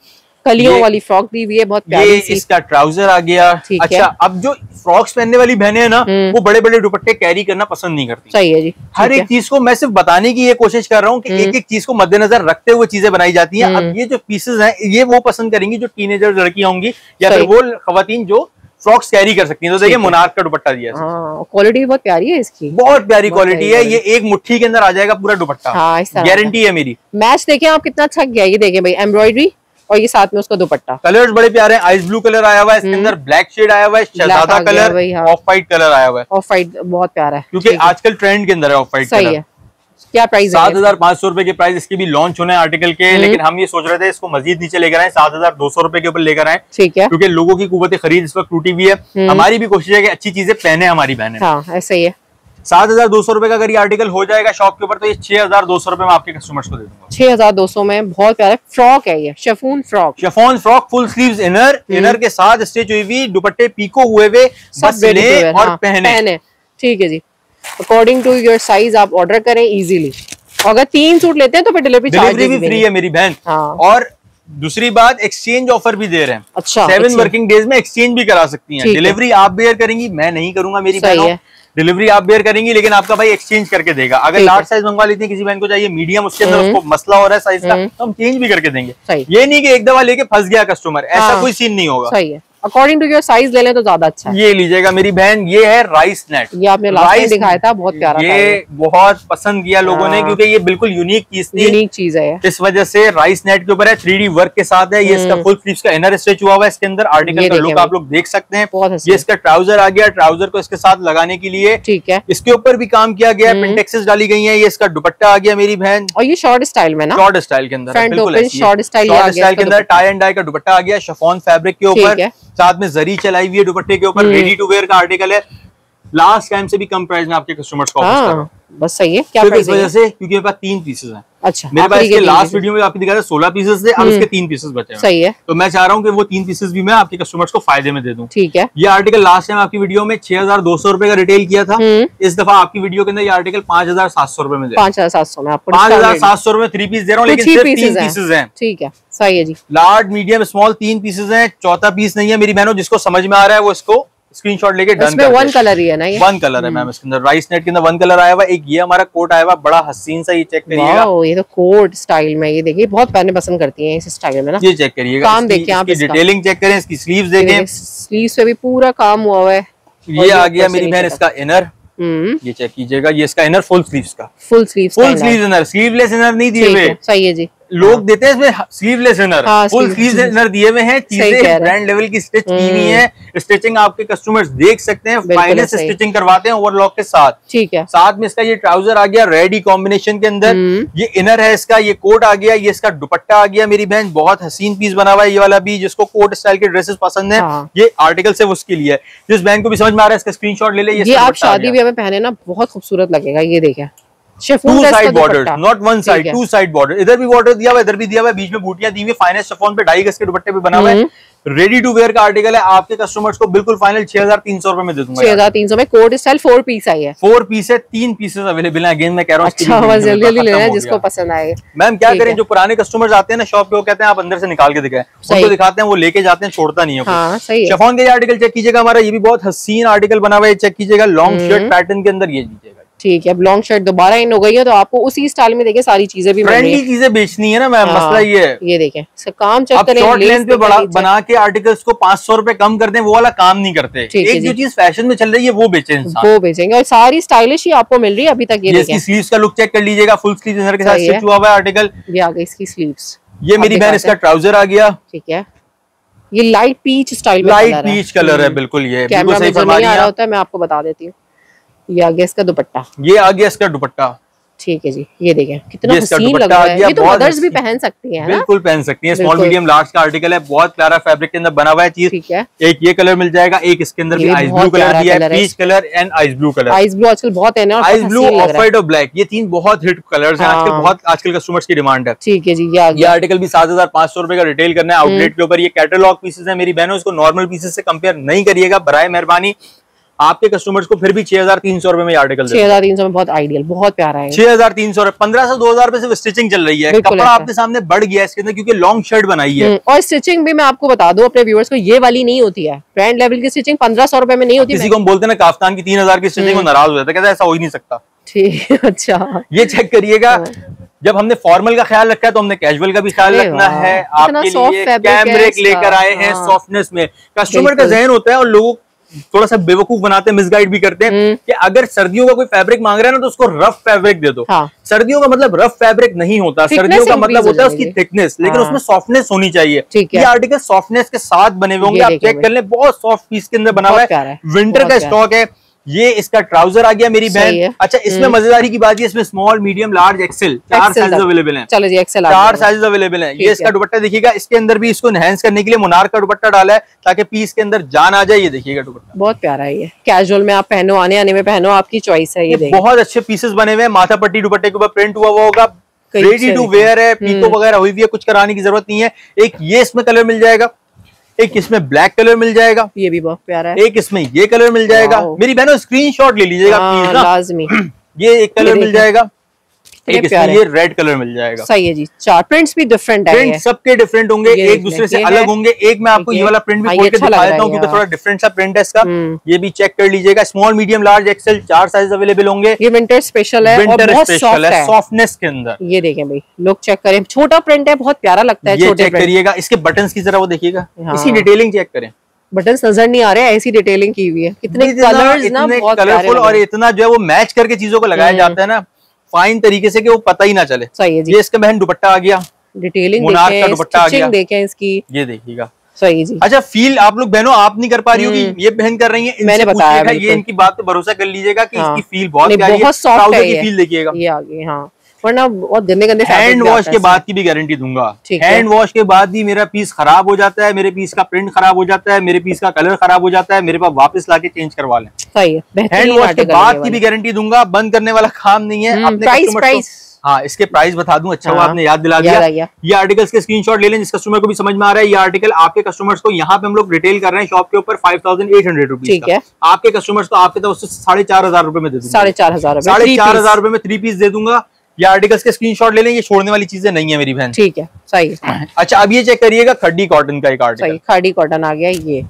[SPEAKER 2] कलियों वाली फ्रॉक दी हुई है, बहुत प्यारी सी।
[SPEAKER 1] इसका ट्राउजर आ गया। अच्छा, अब जो फ्रॉक्स पहनने वाली बहनें हैं ना, वो बड़े बड़े दुपट्टे कैरी करना पसंद नहीं करती।
[SPEAKER 2] सही है जी।
[SPEAKER 1] हर एक चीज को मैं सिर्फ बताने की ये कोशिश कर रहा हूँ कि एक एक चीज को मद्देनजर रखते हुए चीजें बनाई जाती हैं। अब ये जो पीसेस हैं, ये वो पसंद करेंगी जो टीनेजर लड़कियां होंगी या फिर वो खवातीन जो फ्रॉक्स कैरी कर सकती हैं। तो देखिए मोनार्क का दुपट्टा दिया है,
[SPEAKER 2] क्वालिटी बहुत प्यारी है इसकी,
[SPEAKER 1] बहुत प्यारी क्वालिटी है। ये एक मुट्ठी के अंदर आ जाएगा पूरा दुपट्टा, गारंटी है मेरी।
[SPEAKER 2] मैच देखें आप कितना अच्छा गया, ये देखें भाई एम्ब्रॉयडरी और ये साथ में उसका दुपट्टा।
[SPEAKER 1] कलर्स बड़े प्यारे हैं, आइस ब्लू कलर आया हुआ है इसके अंदर, ब्लैक शेड आया हुआ है, शहजादा कलर, ऑफ वाइट कलर आया हुआ है।
[SPEAKER 2] ऑफ वाइट बहुत प्यारा है
[SPEAKER 1] क्योंकि आजकल ट्रेंड के अंदर है ऑफ वाइट।
[SPEAKER 2] सही है। क्या प्राइस है?
[SPEAKER 1] 7,500 रुपए के प्राइस इसके भी लॉन्च होने आर्टिकल के, लेकिन हम ये सोच रहे थे इसको मजीद नीचे लेकर आए, 7,200 रुपए के ऊपर लेकर आए।
[SPEAKER 2] ठीक है,
[SPEAKER 1] क्योंकि लोगों की कुव्वत खरीद इस वक्त टूटी हुई है। हमारी भी कोशिश है कि अच्छी चीजें पहने हमारी बहनें।
[SPEAKER 2] हाँ, ऐसा ही है।
[SPEAKER 1] 7,200 रुपए का अगर ये आर्टिकल हो जाएगा शॉप के ऊपर, तो ये 6,200 रुपए में आपके कस्टमर्स को दे दूंगा।
[SPEAKER 2] 6,200 में बहुत प्यारा फ्रॉक है ये, chiffon frock,
[SPEAKER 1] full sleeves inner के साथ स्टिच हुई हुई, दुपट्टे पीको हुए हुए, बस लें और पहने।
[SPEAKER 2] ठीक है जी, अकॉर्डिंग टू योर साइज आप ऑर्डर करें इजीली। अगर 3 सूट लेते हैं तो फिर डिलीवरी
[SPEAKER 1] भी फ्री है मेरी बहन। और दूसरी बात, एक्सचेंज ऑफर भी दे रहे हैं।
[SPEAKER 2] अच्छा,
[SPEAKER 1] 7 वर्किंग डेज में एक्सचेंज भी करा सकती हैं। डिलीवरी आप बेयर करेंगी, मैं नहीं करूंगा मेरी बहनों। डिलीवरी आप बेयर करेंगी, लेकिन आपका भाई एक्सचेंज करके देगा। अगर लार्ज साइज मंगवा लेती है, किसी बहन को चाहिए मीडियम, उसके अंदर उसको मसला हो रहा है साइज का, तो हम चेंज भी करके देंगे। ये नहीं कि एक दफा लेके फंस गया कस्टमर, ऐसा कोई सीन नहीं होगा।
[SPEAKER 2] सही है, अकॉर्डिंग टू योर साइज ले लें तो ज्यादा अच्छा है।
[SPEAKER 1] ये लीजिएगा मेरी बहन, ये है राइस नेट।
[SPEAKER 2] ये आपने लास्ट में दिखाया था, बहुत प्यारा था।
[SPEAKER 1] ये बहुत पसंद किया लोगों ने, क्योंकि ये बिल्कुल यूनिक चीज थी,
[SPEAKER 2] यूनिक चीज है। इस
[SPEAKER 1] वजह से राइस नेट के ऊपर है, 3D वर्क के साथ है। ये इसका फुल स्लीव्स का इनर स्टिच हुआ हुआ है, इसके अंदर आर्टिकल का लुक आप लोग देख सकते हैं। ये इसका ट्राउजर आ गया, ट्राउजर को इसके साथ लगाने के लिए, ठीक है, इसके ऊपर भी काम किया गया, पिंटेक्सेस डाली गई है। ये इसका दुपट्टा आ गया मेरी बहन,
[SPEAKER 2] और ये शॉर्ट स्टाइल में ना,
[SPEAKER 1] शॉर्ट स्टाइल के अंदर,
[SPEAKER 2] शॉर्ट स्टाइल
[SPEAKER 1] के अंदर टाई एंड डाई का दुपट्टा आ गया, शिफॉन फैब्रिक के ऊपर, साथ में जरी चलाई हुई है दुपट्टे के ऊपर। रेडी टू वेयर का आर्टिकल है, लास्ट टाइम से भी कम प्राइस में आपके कस्टमर्स को ऑफर कर रहा हूं।
[SPEAKER 2] बस सही है। क्या
[SPEAKER 1] इस वजह से, क्योंकि मेरे पास 3 पीसेस हैं।
[SPEAKER 2] अच्छा,
[SPEAKER 1] मेरे पास इसके लास्ट वीडियो में आपको दिखाया था 16 पीसेस थे, अब इसके 3 पीसेस बचे हैं।
[SPEAKER 2] सही है,
[SPEAKER 1] तो मैं चाह रहा हूँ कि वो 3 पीसेस भी मैं आपके कस्टमर्स को फायदे में दे दूं।
[SPEAKER 2] ठीक है।
[SPEAKER 1] ये आर्टिकल लास्ट टाइम आपकी वीडियो में 6,200 रुपए का रिटेल किया था, इस दफा आपकी वीडियो के अंदर ये आर्टिकल 5,700 रुपए में दे,
[SPEAKER 2] 5,700 में आपको
[SPEAKER 1] 5,700 रुपए 3 पीस दे रहा हूँ, लेकिन सिर्फ 3 पीसेस हैं।
[SPEAKER 2] ठीक है, सही है जी।
[SPEAKER 1] लार्ज मीडियम स्मॉल 3 पीसेस हैं, चौथा पीस नहीं है मेरी बहनों। जिसको समझ में आ रहा है वो इसको स्क्रीनशॉट लेके डन कर।
[SPEAKER 2] 1 कलर ही है ना, ये
[SPEAKER 1] 1 कलर है मैम। इसके अंदर राइस नेट के अंदर 1 कलर आया हुआ। एक ये हमारा कोट आया हुआ, बड़ा हसीन सा, ये चेक करिएगा।
[SPEAKER 2] ये तो कोट स्टाइल में, ये देखिए बहुत पहने पसंद करती हैं इस स्टाइल में ना।
[SPEAKER 1] ये चेक करिएगा,
[SPEAKER 2] काम देखिए आप,
[SPEAKER 1] डिटेलिंग चेक करें, इसकी स्लीव्स देखें,
[SPEAKER 2] स्लीव्स पे भी पूरा काम हुआ हुआ है।
[SPEAKER 1] ये आ गया मेरी बहन इसका इनर, ये चेक कीजिएगा, ये इसका इनर फुल स्लीव्स का, full sleeves inner, sleeveless inner नहीं दिए हुए।
[SPEAKER 2] सही है जी,
[SPEAKER 1] लोग देते हैं इसमें sleeveless inner, full sleeves inner दिए हुए हैं। चीजें ब्रांड लेवल की स्टिच की हुई हैं, स्टिचिंग आपके कस्टमर्स देख सकते हैं, फाइनेस्ट स्टिचिंग करवाते हैं ओवरलॉक के साथ।
[SPEAKER 2] ठीक है,
[SPEAKER 1] साथ में इसका ये ट्राउजर आ गया रेडी कॉम्बिनेशन के अंदर, ये इनर है इसका, ये कोट आ गया, ये इसका दुपट्टा आ गया मेरी बहन। बहुत हसीन पीस बना हुआ है ये वाला भी, जिसको कोट स्टाइल के ड्रेसेस पसंद है, ये आर्टिकल से उसके लिए। जिस बहन को भी समझ में आ रहा है इसका स्क्रीनशॉट ले ले।
[SPEAKER 2] ये आप शादी ब्याह में पहने ना बहुत खूबसूरत लगेगा। ये देखें,
[SPEAKER 1] 2 side border, not 1 side, 2 side border. इधर भी बॉर्डर दिया हुआ है, इधर भी दिया हुआ है, बीच में बूटियां दी हुई, फाइनेस्ट शिफॉन पे 2.5 गज के दुपट्टे पे बना हुआ है। रेडी टू वेयर का आर्टिकल है, आपके कस्टमर्स को बिल्कुल फाइनल 6,300 रुपए में दे दूंगा।
[SPEAKER 2] 6,300 में कोट स्टाइल 4 पीस आई है,
[SPEAKER 1] 4 पीस है, 3 पीसेस अवेलेबल है। अगेन मैं कह रहा हूँ,
[SPEAKER 2] अच्छा जल्दी जल्दी लेना है जिसको पसंद आए।
[SPEAKER 1] मैम क्या करें, जो पुराने कस्टमर्स आते हैं ना शॉप पे, वो कहते हैं आप अंदर से निकाल के दिखाएं, उनको दिखाते हैं, वो लेके जाते हैं, छोड़ता नहीं है। शिफॉन का ये आर्टिकल चेक कीजिएगा हमारा, ये भी बहुत हसीन आर्टिकल बना हुआ है, चेक कीजिएगा, लॉन्ग शर्ट पैटर्न के अंदर, ये लीजिएगा।
[SPEAKER 2] ठीक है, अब लॉन्ग शर्ट दोबारा इन हो गई है, तो आपको उसी स्टाइल में देखिए सारी चीजें भी
[SPEAKER 1] फ्रेंडली चीजें बेचनी है ना मैम, मसला ये है।
[SPEAKER 2] ये देखें, इसका काम चेक करें,
[SPEAKER 1] शॉर्ट लेंथ पे बना के आर्टिकल्स को 500 रुपए कम कर दें, वो वाला काम नहीं करते। एक जो चीज फैशन में चल रही है वो बेचे इंसान,
[SPEAKER 2] वो बेचेंगे, और सारी स्टाइलिश ही आपको मिल रही है अभी तक। ये
[SPEAKER 1] इसकी स्लीव्स का लुक चेक कर लीजिएगा, फुल स्लीव इनर के साथ स्टिच हुआ हुआ है आर्टिकल।
[SPEAKER 2] ये आ गई इसकी स्लीव्स,
[SPEAKER 1] ये मेरी बहन इसका ट्राउजर आ गया।
[SPEAKER 2] ठीक है, ये लाइट पीच स्टाइल में,
[SPEAKER 1] लाइट पीच कलर है बिल्कुल। ये बिल्कुल सही फरमा रही हैं,
[SPEAKER 2] होता है, मैं आपको बता देती हूँ। ये आ गया इसका दुपट्टा,
[SPEAKER 1] ये आ गया इसका दुपट्टा।
[SPEAKER 2] ठीक है जी, ये देखें कितना हसीन लग रहा है। ये तो मदर्स भी पहन सकती हैं,
[SPEAKER 1] बिल्कुल पहन सकती हैं। स्मॉल मीडियम लार्ज का आर्टिकल है, बहुत प्यारा फैब्रिक के अंदर बना हुआ है चीज।
[SPEAKER 2] ठीक है,
[SPEAKER 1] एक ये कलर मिल जाएगा, एक इसके अंदर भी आइस ब्लू कलर दिया है, peach colour and ice blue colour.
[SPEAKER 2] Ice blue आजकल बहुत है ना,
[SPEAKER 1] आइस ब्लू, ऑफ वाइट और ब्लैक, ये 3 बहुत हिट कलर्स हैं आजकल, बहुत आजकल कस्टमर्स की डिमांड है।
[SPEAKER 2] ठीक है जी,
[SPEAKER 1] ये आर्टिकल भी 7,500 रुपए का रिटेल करना है आउटलेट के ऊपर। ये कैटलॉग पीसेस है मेरी बहनों, इसको नॉर्मल पीसेस से कंपेयर नहीं करिएगा बराए मेहरबानी। आपके कस्टमर्स को फिर भी 6,300 रुपए में आर्टिकल
[SPEAKER 2] 6,300 में बहुत आइडियल, बहुत प्यारा है।
[SPEAKER 1] 6,300 1500 2000 रुपए से स्टिचिंग चल रही है। कपड़ा आपके सामने बढ़ गया इसके अंदर क्योंकि लॉन्ग शर्ट बनाई है।
[SPEAKER 2] और स्टिचिंग भी मैं आपको बता दूं अपने व्यूअर्स को, ये वाली नहीं होती है ब्रांड लेवल की स्टिचिंग 1500 रुपए में नहीं होती।
[SPEAKER 1] किसी को हम बोलते हैं ना काफ्तान की 3,000 की स्टिचिंग को नाराज हो जाता है, कहता है ऐसा हो ही नहीं सकता।
[SPEAKER 2] ठीक, अच्छा ये
[SPEAKER 1] चेक करिएगा, जब हमने फॉर्मल का ख्याल रखा है तो हमने कैजुअल का भी ख्याल रखना है। आपके लिए कैमरेक लेकर आए हैं सॉफ्टनेस में। कस्टमर का जहन होता है और लोग थोड़ा सा बेवकूफ बनाते हैं, मिसगाइड भी करते हैं कि अगर सर्दियों का कोई फैब्रिक मांग रहा है ना तो उसको रफ फैब्रिक दे दो। सर्दियों का मतलब रफ फैब्रिक नहीं होता, सर्दियों का मतलब होता है उसकी थिकनेस, लेकिन उसमें सॉफ्टनेस होनी चाहिए। ये आर्टिकल सॉफ्टनेस के साथ बने हुए होंगे, आप चेक कर लें, बहुत सॉफ्ट पीस के अंदर बना हुआ है, विंटर का स्टॉक है। ये इसका ट्राउजर आ गया मेरी बहन। अच्छा, इसमें मजेदारी की बात है, इसमें small, medium, large, XL 4 size available हैं।
[SPEAKER 2] चलो जी, एक्सेल
[SPEAKER 1] 4 साइज अवेलेबल हैं। ये इसका दुपट्टा देखिएगा, इसके अंदर भी इसको एनहांस करने के लिए मुनार का दुपट्टा डाला है ताकि पीस के अंदर जान आ जाए। ये देखिएगा दुपट्टा
[SPEAKER 2] बहुत प्यारा है, ये कैजुअल में आप पहनो, आने में पहनो, आपकी चॉइस है। ये
[SPEAKER 1] बहुत अच्छे पीसेस बने हुए हैं, माथा पट्टी दुपट्टे के ऊपर प्रिंट हुआ हुआ होगा, रेडी टू वेयर है, पीको वगैरह हुई हुई है, कुछ कराने की जरूरत नहीं है। एक ये इसमें कलर मिल जाएगा, एक इसमें ब्लैक कलर मिल जाएगा,
[SPEAKER 2] ये भी बहुत प्यारा है,
[SPEAKER 1] एक इसमें ये कलर मिल जाएगा। मेरी बहनों स्क्रीनशॉट ले लीजिएगा प्लीज ना,
[SPEAKER 2] लाजमी।
[SPEAKER 1] ये एक कलर मिल जाएगा, एक इसमें ये रेड कलर मिल जाएगा।
[SPEAKER 2] सही है जी। 4 प्रिंट्स भी डिफरेंट है,
[SPEAKER 1] प्रिंट सबके डिफरेंट होंगे, एक दूसरे से अलग होंगे। एक मैं आपको ये वाला प्रिंट भी खोल के दिखा देता हूँ क्योंकि थोड़ा डिफरेंट सा प्रिंट है इसका। ये भी चेक कर लीजिएगा, small, medium, large, XL 4 size available होंगे।
[SPEAKER 2] ये विंटर स्पेशल है,
[SPEAKER 1] विंटर स्पेशल है सॉफ्टनेस के अंदर।
[SPEAKER 2] ये देखें भाई, लोग चेक करें, छोटा प्रिंट है, बहुत प्यारा लगता है।
[SPEAKER 1] ये चेक करिएगा, इसके बटन्स की तरह वो देखिएगा, इसकी डिटेलिंग चेक करें,
[SPEAKER 2] बटन्स नजर नहीं आ रहे, ऐसी डिटेलिंग की हुई है। कितने कलर्स ना, बहुत
[SPEAKER 1] कलरफुल, और इतना जो है वो मैच करके चीजों को लगाया जाता है ना फाइन तरीके से कि वो पता ही ना चले।
[SPEAKER 2] सही है जी।
[SPEAKER 1] ये इसका बहन दुपट्टा आ गया,
[SPEAKER 2] डिटेलिंग
[SPEAKER 1] मुनार का दुपट्टा आ गया,
[SPEAKER 2] देखें इसकी,
[SPEAKER 1] ये देखिएगा।
[SPEAKER 2] सही जी।
[SPEAKER 1] अच्छा, फील आप लोग बहनों आप नहीं कर पा रही होगी, ये बहन कर रही है,
[SPEAKER 2] मैंने बताया,
[SPEAKER 1] ये इनकी बात पे भरोसा कर लीजिएगा कि इसकी फील बहुत
[SPEAKER 2] सॉफ्ट है,
[SPEAKER 1] की फील देखिएगा
[SPEAKER 2] ये आगे। हाँ, वरना बहुत गंदे गंदे
[SPEAKER 1] हैंड वॉश के बाद की भी गारंटी दूंगा। हैंड वॉश के बाद भी मेरा पीस खराब हो जाता है, मेरे पीस का प्रिंट खराब हो जाता है, मेरे पीस का कलर खराब हो जाता है, मेरे पास वापस लाके चेंज करवा लें।
[SPEAKER 2] सही है,
[SPEAKER 1] हैंड वॉश के बाद की भी गारंटी दूंगा, बंद करने वाला काम नहीं है। अपने हाँ, इसके प्राइस बता दूं, अच्छा हुआ आपने याद दिला दिया। ये आर्टिकल्स के स्क्रीनशॉट ले लें, जिस कस्टमर को भी समझ में आ रहा है। ये आर्टिकल आपके कस्टमर्स को यहाँ पे हम लोग रिटेल कर रहे हैं शॉप के ऊपर 5,800 रुपीज।
[SPEAKER 2] ठीक है,
[SPEAKER 1] आपके कस्टमर्स को आपके तरफ से 4,500 रुपए में दे दूंगा।
[SPEAKER 2] 4,500
[SPEAKER 1] रुपए में 3 पीस दे दूंगा। ये आर्टिकल्स के स्क्रीनशॉट ले लें, ये छोड़ने वाली चीजें नहीं है मेरी बहन।
[SPEAKER 2] ठीक है, सही है।
[SPEAKER 1] अच्छा, अब ये चेक करिएगा, खड्डी कॉटन का एक आर्टिकल,
[SPEAKER 2] खड्डी कॉटन आ गया।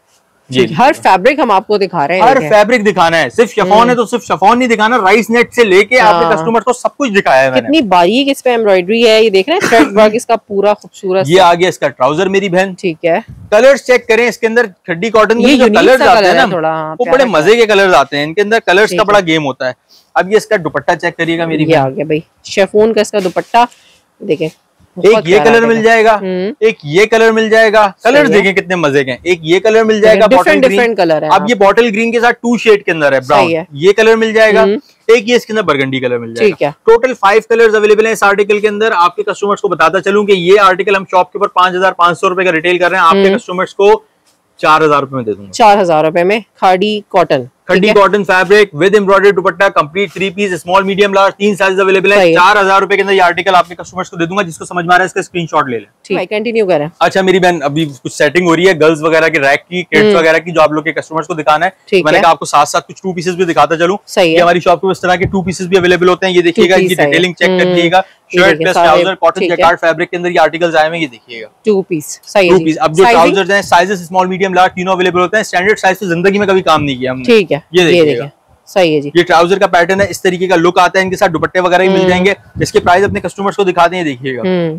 [SPEAKER 2] ये हर फैब्रिक हम आपको दिखा रहे हैं,
[SPEAKER 1] हर फैब्रिक दिखाना है, सिर्फ शिफॉन है तो सिर्फ शिफॉन नहीं दिखाना, राइस नेट से लेके आपके कस्टमर को सब कुछ दिखाया है मैंने।
[SPEAKER 2] कितनी बारीक इस पे एम्ब्रॉयडरी है, ये देख रहे हैं, थ्रेड वर्क इसका पूरा खूबसूरत।
[SPEAKER 1] ये आ गया इसका ट्राउजर मेरी बहन।
[SPEAKER 2] ठीक है,
[SPEAKER 1] कलर्स चेक करें इसके अंदर, खड्डी कॉटन के जो कलर्स आते हैं ना, वो बड़े मजे के कलर्स आते हैं इनके अंदर, कलर्स का बड़ा गेम होता है। अब ये इसका दुपट्टा चेक करिएगा मेरी बहन,
[SPEAKER 2] आ गया भाई शिफॉन का इसका दुपट्टा, देखें
[SPEAKER 1] एक ये कलर मिल जाएगा, एक ये कलर मिल जाएगा। कलर देखें कितने मजे के, एक ये कलर मिल जाएगा,
[SPEAKER 2] डिफरेंट कलर है।
[SPEAKER 1] अब ये बॉटल ग्रीन के साथ 2 शेड के अंदर है, ब्राउन, ये कलर मिल जाएगा। एक ये इसके अंदर बरगंडी कलर मिल जाएगा। टोटल 5 कलर्स अवेलेबल है इस आर्टिकल के अंदर। आपके कस्टमर्स को बताता चलूं कि ये आर्टिकल हम शॉप के ऊपर 5,500 रुपए का रिटेल कर रहे हैं, आपके कस्टमर्स को 4,000 रुपए में दे दूंगा।
[SPEAKER 2] 4,000 रुपए में khaddi cotton,
[SPEAKER 1] khaddi cotton fabric with embroidered dupatta, complete 3 piece, small, medium, large, 3 size available है। 4,000 रुपए के अंदर ये आर्टिकल आपके कस्टमर्स को दे दूंगा। जिसको समझ में आ रहा है इसका स्क्रीनशॉट ले लें।
[SPEAKER 2] ठीक है, कंटिन्यू करें।
[SPEAKER 1] अच्छा मेरी बहन, अभी कुछ सेटिंग हो रही है गर्ल्स वगैरह के रैक की, किड्स वगैरह की, जो आप लोग के कस्टमर्स को दिखाना है। मैंने कहा आपको साथ साथ कुछ 2 पीसेस भी दिखाता चलूं। हमारी शॉप पे इस तरह के 2 पीसेस भी अवेलेबल होते हैं। ये देखिएगा, इनकी डिटेलिंग चेक कर लीजिएगा। Shirt plus trouser cotton jacquard fabric के अंदर ये आर्टिकल्स आए हैं, ये देखिएगा
[SPEAKER 2] 2 पीस। सही है,
[SPEAKER 1] 2 पीस। अब जो ट्राउजर्स हैं साइजेस स्मॉल, मीडियम, लार्ज तीनों अवेलेबल होते हैं। स्टैंडर्ड साइज तो जिंदगी में कभी काम नहीं किया हमने।
[SPEAKER 2] ठीक है,
[SPEAKER 1] ये देखिएगा,
[SPEAKER 2] सही है जी।
[SPEAKER 1] ये ट्राउजर का पैटर्न है, इस तरीके का लुक आता है, इनके साथ दुपट्टे वगैरह भी मिल जाएंगे। इसके प्राइस अपने कस्टमर्स को दिखाते हैं, देखिएगा।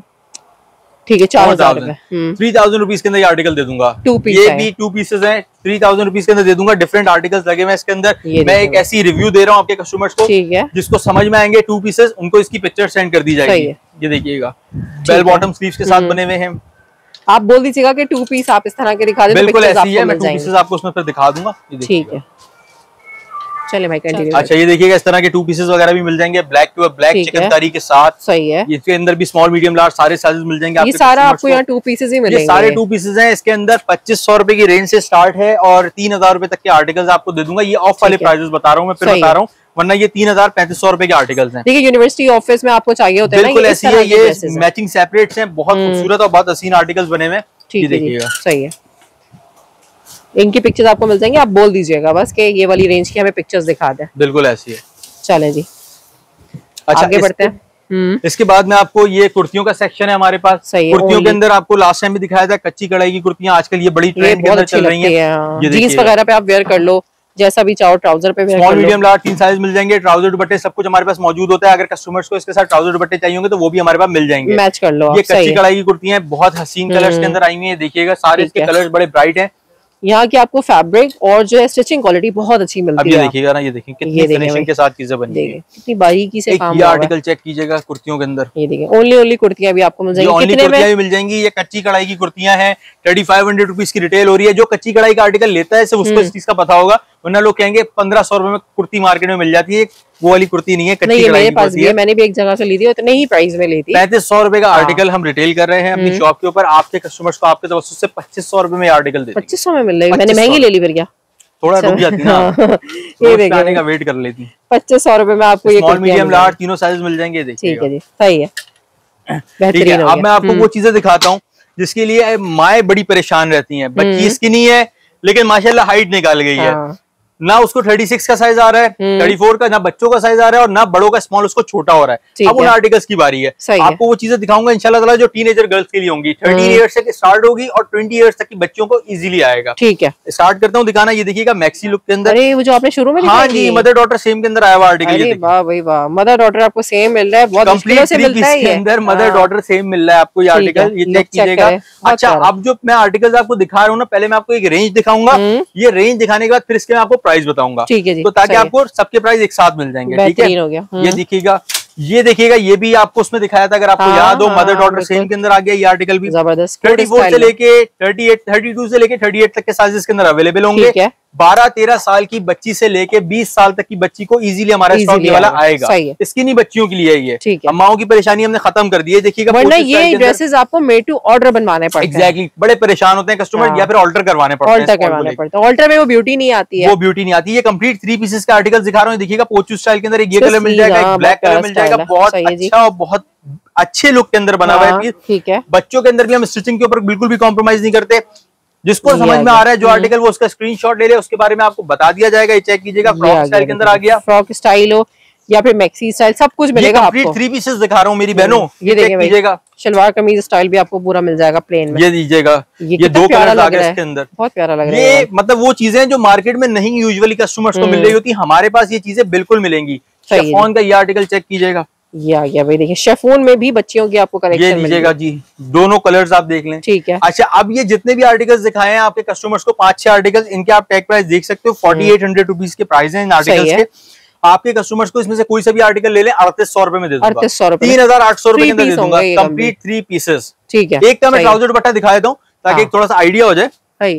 [SPEAKER 2] ठीक है, 4,000 रुपए,
[SPEAKER 1] 3,000 रुपीज के अंदर ये आर्टिकल दे दूंगा।
[SPEAKER 2] 2 पीस
[SPEAKER 1] ये भी 2 पीसेस हैं, 3,000 रुपीज के अंदर दे दूंगा। डिफरेंट आर्टिकल्स लगे हुए हैं इसके अंदर। मैं एक ऐसी रिव्यू दे रहा हूँ आपके कस्टमर्स को, जिसको समझ में आएंगे 2 पीसेस, उनको इसकी पिक्चर सेंड कर दी जाएगी। ये देखिएगा, बेल बॉटम स्लीव्स के साथ बने हुए हैं।
[SPEAKER 2] आप बोल दीजिएगा कि 2 पीस आप इस तरह के दिखा दें,
[SPEAKER 1] बिल्कुल ऐसी है, मैं 2 पीसेस आपको उसमें फिर दिखा दूंगा।
[SPEAKER 2] ठीक है, चलिए भाई कंटिन्यू।
[SPEAKER 1] अच्छा, ये देखिएगा, इस तरह के 2 पीसेस वगैरह भी मिल जाएंगे, ब्लैक टू ब्लैक चिकनकारी के साथ।
[SPEAKER 2] सही है,
[SPEAKER 1] इसके अंदर भी स्मॉल, मीडियम, लार्ज सारे साइजेस मिल जाएंगे।
[SPEAKER 2] ये सारा आपको यहाँ 2 पीसेस ही मिलेंगे।
[SPEAKER 1] ये सारे 2 पीसेस हैं। इसके अंदर 2,500 रुपए की रेंज से स्टार्ट है और 3,000 रुपए तक के आर्टिकल्स आपको दे दूंगा। ये ऑफ वाले प्राइसेस बता रहा हूँ मैं, फिर बता रहा हूँ, वरना ये 3,000-3,500 रुपए के आर्टिकल्स हैं।
[SPEAKER 2] देखिए यूनिवर्सिटी ऑफिस में आपको चाहिए होता है ना,
[SPEAKER 1] बिल्कुल ऐसी है। ये मैचिंग सेपरेट्स हैं, बहुत खूबसूरत और बहुत हसीन आर्टिकल्स बने हुए हैं।
[SPEAKER 2] देखिएगा, सही है। इनकी पिक्चर्स आपको मिल जाएंगी, आप बोल दीजिएगा बस कि ये वाली रेंज की हमें पिक्चर्स दिखा दें।
[SPEAKER 1] बिल्कुल ऐसी है।
[SPEAKER 2] चलें जी,
[SPEAKER 1] अच्छा
[SPEAKER 2] आगे बढ़ते हैं।
[SPEAKER 1] इसके बाद में आपको ये कुर्तियों का सेक्शन है हमारे पास। कुर्तियों के अंदर आपको लास्ट टाइम भी दिखाया था कच्ची कढ़ाई की कुर्तियां, आजकल ये बड़ी ट्रेंड के अंदर चल रही हैं।
[SPEAKER 2] जीन्स वगैरह पे आप वेयर कर लो, जैसा भी चाहो, ट्राउजर पे
[SPEAKER 1] स्मॉल मीडियम लार्ज 3 साइज मिल जाएंगे। ट्राउजर दुपट्टे सब कुछ हमारे पास मौजूद होता है। अगर कस्टमर्स को इसके साथ ट्राउजर दुपट्टे चाहिए होंगे तो वो भी हमारे पास मिल जाएंगे,
[SPEAKER 2] मैच कर लो।
[SPEAKER 1] ये कच्ची कढ़ाई की कुर्तियां बहुत हसीन कलर्स के अंदर आई हुई है, देखिएगा सारे इसके कलर्स बड़े ब्राइट हैं।
[SPEAKER 2] यहाँ की आपको फैब्रिक और जो है स्टिचिंग क्वालिटी बहुत अच्छी मिलती है।
[SPEAKER 1] अब ये देखिएगा ना, ये देखिए कितनी फिनिशिंग के साथ चीजें बनी है,
[SPEAKER 2] कितनी बारीकी से काम
[SPEAKER 1] ये आर्टिकल चेक कीजिएगा कुर्तियों के अंदर।
[SPEAKER 2] ये देखिए ओनली कुर्तियां भी आपको मिल जाएंगी।
[SPEAKER 1] ओनली कुर्तियां भी मिल जाएंगी। ये कच्ची कढ़ाई की कुर्तियां हैं, 3500 रुपीज की रिटेल हो रही है। जो कच्ची कढ़ाई का आर्टिकल लेता है सिर्फ उसको इस चीज का पता होगा, वरना लोग कहेंगे 1500 रुपए में कुर्ती मार्केट में मिल जाती है। वो वाली कुर्ती नहीं है, कच्ची कढ़ाई की कुर्ती है।
[SPEAKER 2] मैंने भी एक जगह से ली थी, उतने ही प्राइस में ली थी।
[SPEAKER 1] 3500 रुपए का आर्टिकल हम रिटेल कर रहे हैं अपनी शॉप के ऊपर। आपके कस्टमर्स को आपके तवज्जुह से 2500 रुपए में आर्टिकल दे
[SPEAKER 2] 2500 में मिल रही है। मैंने महंगी ले ली फिर क्या,
[SPEAKER 1] थोड़ा रुक जाती ना, ये देखिए आने का वेट कर लेती।
[SPEAKER 2] 2500 रुपए में आपको ये
[SPEAKER 1] स्मॉल मीडियम लार्ज तीनों साइज मिल जाएंगे। देखिए
[SPEAKER 2] ठीक है जी, सही है,
[SPEAKER 1] ठीक है। अब मैं आपको वो चीजें दिखाता हूँ जिसके लिए माएँ बड़ी परेशान रहती हैं। बच्ची स्किनी है लेकिन माशाल्लाह हाइट निकाल गई है, ना उसको 36 का साइज आ रहा है, 34 का, ना बच्चों का साइज आ रहा है और ना बड़ों का स्मॉल उसको छोटा हो रहा है। अब उन आर्टिकल्स की बारी है। आपको वो चीजें दिखाऊंगा इंशाल्लाह ताला जो टीनेजर गर्ल्स के लिए होंगी। 30 इयर्स से स्टार्ट होगी और 20 इयर्स तक की बच्चों को इजीली आएगा।
[SPEAKER 2] ठीक है,
[SPEAKER 1] स्टार्ट करता हूँ दिखाना। ये देखिएगा मैक्सी लुक के अंदर।
[SPEAKER 2] अरे वो जो आपने शुरू में,
[SPEAKER 1] हाँ जी, मदर डॉटर सेम के अंदर आया हुआ आर्टिकल।
[SPEAKER 2] वाह भाई वाह, मदर डॉटर आपको सेम मिल रहा है, बहुत मुश्किलों से मिलता है ये।
[SPEAKER 1] अंदर मदर डॉटर सेम मिल रहा है आपको ये आर्टिकल, ये चेक कीजिएगा। अच्छा, अब जो मैं आर्टिकल्स आपको दिखा रहा हूँ ना, पहले मैं आपको एक रेंज दिखाऊंगा। ये रेंज दिखाने के बाद फिर इसके मैं आपको प्राइस बताऊंगा, तो ताकि आपको सबके प्राइस एक साथ मिल जाएंगे। ठीक है, ये देखिएगा, ये देखिएगा, ये भी आपको उसमें दिखाया था, अगर आपको याद हो, मदर डॉटर सेम के अंदर आ गया ये आर्टिकल भी। जबरदस्त 34 से लेके 38, 32 से लेके 38 तक के साइजेस के अंदर अवेलेबल होंगे। 12-13 साल की बच्ची से लेके 20 साल तक की बच्ची को इजीली हमारा स्टॉक वाला आएगा। स्किनी बच्चियों के लिए ये अम्माओं की परेशानी हमने खत्म कर दी है। देखिएगा,
[SPEAKER 2] वरना ये ड्रेसेस आपको मेड टू ऑर्डर बनवाने पड़ते हैं।
[SPEAKER 1] एग्जैक्टली, बड़े परेशान होते हैं कस्टमर, या फिर ऑल्टर करवाने पड़ते हैं।
[SPEAKER 2] ऑल्टर में वो ब्यूटी नहीं आती है,
[SPEAKER 1] वो ब्यूटी नहीं आती है। कंप्लीट 3 पीसेस का आर्टिकल दिखा रहा हूँ। देखिएगा, पोचू स्टाइल के अंदर एक ये कलर मिल जाएगा, एक ब्लैक कलर मिल जाएगा, बहुत अच्छा और बहुत अच्छे लुक के अंदर बना हुआ है।
[SPEAKER 2] ठीक है,
[SPEAKER 1] बच्चों के अंदर भी हम स्टिचिंग के ऊपर बिल्कुल भी कॉम्प्रोमाइज नहीं करते। जिसको समझ में आ रहा है जो आर्टिकल, वो उसका स्क्रीनशॉट ले ले, उसके बारे में आपको बता दिया जाएगा। ये चेक कीजिएगा, फ्रॉक स्टाइल के अंदर आ गया।
[SPEAKER 2] फ्रॉक स्टाइल हो या फिर मैक्सी स्टाइल, सब कुछ मिलेगा आपको।
[SPEAKER 1] 3 पीसेस दिखा रहा हूँ मेरी बहनों,
[SPEAKER 2] ये देखिएगा, शलवार कमीज स्टाइल भी आपको पूरा मिल जाएगा प्लेन में।
[SPEAKER 1] ये दीजिएगा, ये 2 कलर आ गए इसके अंदर,
[SPEAKER 2] बहुत प्यारा लग रहा है।
[SPEAKER 1] ये मतलब वो चीजें जो मार्केट में नहीं यूजुअली कस्टमर्स को मिल रही होती, हमारे पास ये चीजें बिल्कुल मिलेंगी। शिफॉन का ये आर्टिकल चेक कीजिएगा, ये आ गया भाई। देखिए, शिफॉन में भी बच्चियों की आपको कलेक्शन मिलेगा जी, दोनों कलर्स आप देख लें।
[SPEAKER 2] ठीक है।
[SPEAKER 1] अच्छा, अब ये जितने भी आर्टिकल्स दिखाए हैं आपके कस्टमर्स को, 5-6 आर्टिकल्स, इनके आप टैग प्राइस देख सकते हो। 4800 रुपीज के प्राइस हैं इन आर्टिकल्स के। आपके कस्टमर्स को इसमें से कोई सा भी आर्टिकल ले लें, 3800 रुपए में दे दूंगा, 3800 रुपए के अंदर दे दूंगा, कंप्लीट 3 पीसेस। ठीक है, एक का मैं ट्राउजर दुपट्टा दिखा देता हूँ ताकि थोड़ा सा आइडिया हो जाए।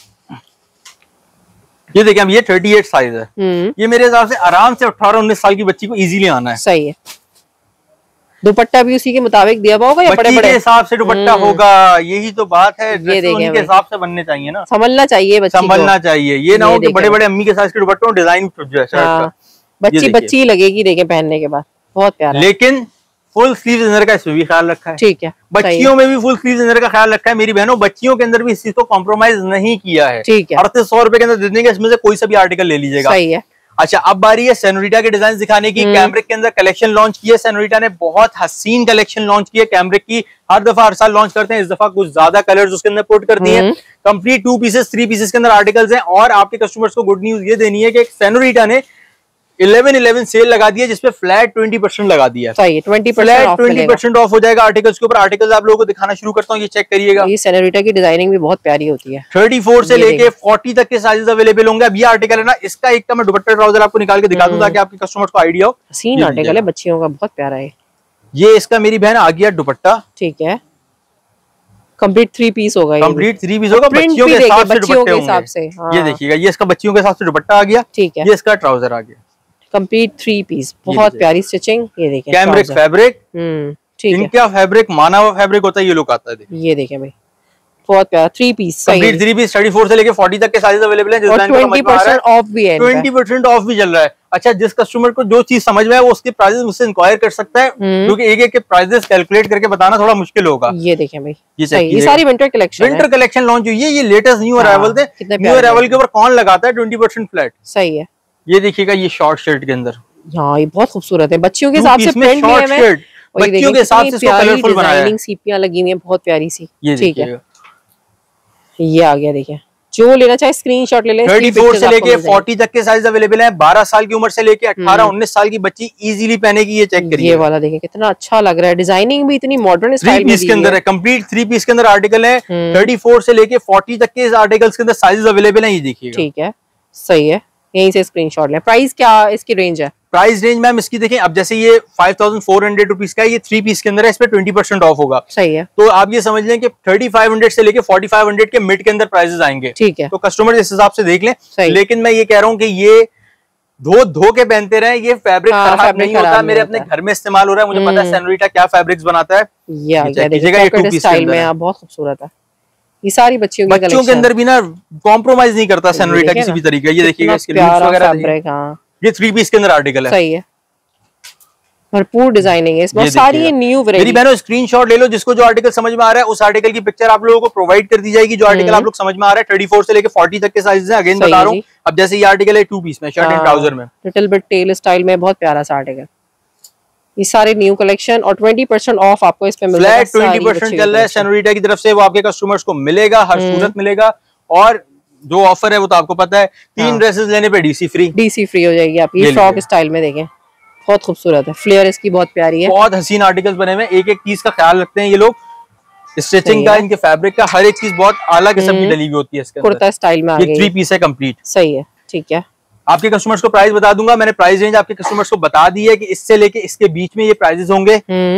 [SPEAKER 1] ये देखिए, हम ये 38 साइज है, ये मेरे हिसाब से आराम से 18-19 साल की बच्ची को इजीली आना है।
[SPEAKER 2] सही है। दुपट्टा भी उसी के मुताबिक दिया हुआ होगा या बड़े बड़े
[SPEAKER 1] हिसाब से दुपट्टा होगा, यही तो बात है। ये देखिए, के हिसाब से बनने चाहिए ना,
[SPEAKER 2] संभलना चाहिए बच्ची,
[SPEAKER 1] संभलना चाहिए। ये ना हो कि बड़े बड़े अम्मी के साइज के दुपट्टे डिजाइन
[SPEAKER 2] बच्ची लगेगी देखे पहनने के बाद, बहुत प्यारा।
[SPEAKER 1] लेकिन फुल स्लीव इनर का इसमें भी ख्याल रखा है।
[SPEAKER 2] ठीक है,
[SPEAKER 1] बच्चियों में भी फुल स्लीव इनर का ख्याल रखा है मेरी बहनों। बच्चियों के अंदर भी इस चीज को कॉम्प्रोमाइज नहीं किया है।
[SPEAKER 2] ठीक है,
[SPEAKER 1] 3800 रुपए के अंदर दे देंगे, इसमें से कोई सा भी आर्टिकल ले लीजिएगा।
[SPEAKER 2] सही है।
[SPEAKER 1] अच्छा, अब बारी है सेनोरिटा के डिजाइन दिखाने की। कैमरिक के अंदर कलेक्शन लॉन्च की है सेनोरिटा ने, बहुत हसीन कलेक्शन लॉन्च की है कैमरिक की। हर साल लॉन्च करते हैं, इस दफा कुछ ज्यादा कलर्स उसके अंदर पुट कर दिए हैं। कंप्लीट 2 पीसेस 3 पीसेस के अंदर आर्टिकल्स हैं। और आपके कस्टमर्स को गुड न्यूज ये देनी है कि सेनोरिटा ने 11/11 सेल लगा दिया, जिसपे फ्लैट 20% लगा दिया है।
[SPEAKER 2] सही है,
[SPEAKER 1] 20% ऑफ हो जाएगा आर्टिकल्स के ऊपर। आर्टिकल्स आप लोगों को दिखाना शुरू करता हूँ, ये चेक करिएगा।
[SPEAKER 2] ये सेनोरिटा की डिजाइनिंग भी बहुत प्यारी होती है।
[SPEAKER 1] 34 से लेके 40 तक के साइजेस अवेलेबल होंगे। अब ये आर्टिकल है ना, इसका एक का मैं दुपट्टा ट्राउजर आपको निकाल के दिखा दूं ताकि आपके कस्टमर्स को आइडिया हो।
[SPEAKER 2] सीन आर्टिकल है बच्चियों का, बहुत प्यारा है।
[SPEAKER 1] ये इसका मेरी बहन आ गया दुपट्टा।
[SPEAKER 2] ठीक है, कंप्लीट 3 पीस होगा।
[SPEAKER 1] कंप्लीट 3 पीस होगा, बच्चियों के हिसाब से दुपट्टे होंगे। ये देखिएगा, ये इसका बच्चियों के हिसाब से दुपट्टा आ गया।
[SPEAKER 2] ठीक है,
[SPEAKER 1] ये इसका ट्राउजर आ गया।
[SPEAKER 2] कंप्लीट 3 पीस, बहुत प्यारी स्टिचिंग। ये देखें,
[SPEAKER 1] कैमरिक फैब्रिक।
[SPEAKER 2] ठीक है,
[SPEAKER 1] इनका फैब्रिक माना हुआ फैब्रिक होता है, ये लुक आता है।
[SPEAKER 2] ये देखें भाई, बहुत प्यारा 3 पीस,
[SPEAKER 1] कंप्लीट 3 पीस 34 से लेके 40 तक के साइजेस अवेलेबल हैं।
[SPEAKER 2] 20% ऑफ भी है,
[SPEAKER 1] 20% ऑफ भी चल रहा है। अच्छा, जिस कस्टमर को जो चीज समझ में है वो उसके प्राइसेस मुझसे इंक्वायर कर सकता है, क्योंकि एक एक के प्राइसेस कैलकुलेट करके बताना थोड़ा मुश्किल होगा।
[SPEAKER 2] ये देखें भाई, ये सारी विंटर कलेक्शन
[SPEAKER 1] लॉन्च हुई है। ये लेटेस्ट न्यू अराइवल थे। न्यू अराइवल के ऊपर कौन लगाता है 20% फ्लैट।
[SPEAKER 2] सही है।
[SPEAKER 1] ये देखिएगा, ये शॉर्ट शर्ट के अंदर,
[SPEAKER 2] हाँ ये बहुत खूबसूरत है, बच्चियों के हिसाब से प्रिंट में है,
[SPEAKER 1] बच्चियों के हिसाब से इसको कलरफुल बनाया है।
[SPEAKER 2] सीपियां लगी हुई हैं बहुत प्यारी सी।
[SPEAKER 1] ठीक है,
[SPEAKER 2] ये आ गया, देखिए जो लेना चाहे स्क्रीनशॉट ले लें।
[SPEAKER 1] 34 से लेके 40 तक के साइज अवेलेबल है। 12 साल की उम्र से लेके 18-19 साल की बच्ची इजीली पहनेगी। ये चेक करिए,
[SPEAKER 2] ये वाला देखिए कितना अच्छा लग रहा है, डिजाइनिंग भी इतनी मॉडर्न स्टाइल में
[SPEAKER 1] के अंदर है। कंप्लीट 3 पीस के अंदर आर्टिकल है। 34 से लेके 40 तक के आर्टिकल्स के अंदर साइजेस अवेलेबल है। ये देखिए,
[SPEAKER 2] ठीक है, सही है, यहीं से स्क्रीनशॉट लें। प्राइस क्या इसकी रेंज है?
[SPEAKER 1] प्राइस रेंज मैम इसकी देखें, अब जैसे ये 5400 रुपीज का है, ये 3 पीस के अंदर है, इस पे 20% ऑफ होगा।
[SPEAKER 2] सही है।
[SPEAKER 1] तो आप ये समझ लें कि 3500 से लेके 4500 के मिड के अंदर प्राइसेस आएंगे।
[SPEAKER 2] ठीक है,
[SPEAKER 1] तो कस्टमर इस हिसाब से देख लें। लेकिन मैं ये कह रहा हूँ कि ये धो के पहनते रहे, ये फैब्रिक खराब नहीं होता। मेरे अपने घर में इस्तेमाल हो रहा है, मुझे पता है सेनोरिटा क्या फैब्रिक्स बनाता है।
[SPEAKER 2] बहुत खूबसूरत है। ये सारी बच्चियों
[SPEAKER 1] के अंदर भी ना कॉम्प्रोमाइज नहीं करता सेनोरिटा किसी भी तरीके। ये देखिएगा, इसके लूप्स वगैरह, ये 3 पीस के अंदर आर्टिकल है।
[SPEAKER 2] सही है, भरपूर डिजाइनिंग है इसमें, सारी ये न्यू वैरायटी।
[SPEAKER 1] मेरी बहनों स्क्रीनशॉट ले लो, जिसको जो आर्टिकल समझ में आ रहा है उस आर्टिकल की पिक्चर आप लोगों को प्रोवाइड कर दी जाएगी। जो आर्टिकल आप लोग समझ में आ रहा है 34 से लेके 40 तक के साइज है। अगेन बता रहा हूँ, अब जैसे ये आर्टिकल है 2 पीस में, शर्ट एंड ट्राउजर में,
[SPEAKER 2] लिटिल बिट टेल स्टाइल में, बहुत प्यारा सा आर्टिकल। ये सारे न्यू कलेक्शन और 20% ऑफ आपको इस पे मिल रहा है।
[SPEAKER 1] फ्लैट 20% चल रहा है सेनोरिटा की तरफ से, वो आपके कस्टमर्स को मिलेगा, हर सूरत मिलेगा। और जो ऑफर है वो तो आपको पता है, 3 ड्रेसेस लेने पे डीसी फ्री हो जाएगी। आप ये फ्रॉक स्टाइल में देखें, बहुत खूबसूरत है, फ्लेयर इसकी बहुत प्यारी है, बहुत हसीन आर्टिकल्स बने हुए हैं। एक एक चीज का ख्याल रखते हैं ये लोग, स्टिचिंग का, इनके फैब्रिक का, हर एक चीज बहुत आला किस्म की डली हुई होती है। इसके
[SPEAKER 2] कुर्ता स्टाइल में
[SPEAKER 1] ये 3 पीस है कंप्लीट।
[SPEAKER 2] सही है, ठीक है।
[SPEAKER 1] आपके कस्टमर्स को प्राइस बता दूंगा, मैंने प्राइस रेंज आपके कस्टमर्स को बता दी है कि इससे लेके इसके बीच में ये प्राइसेस होंगे।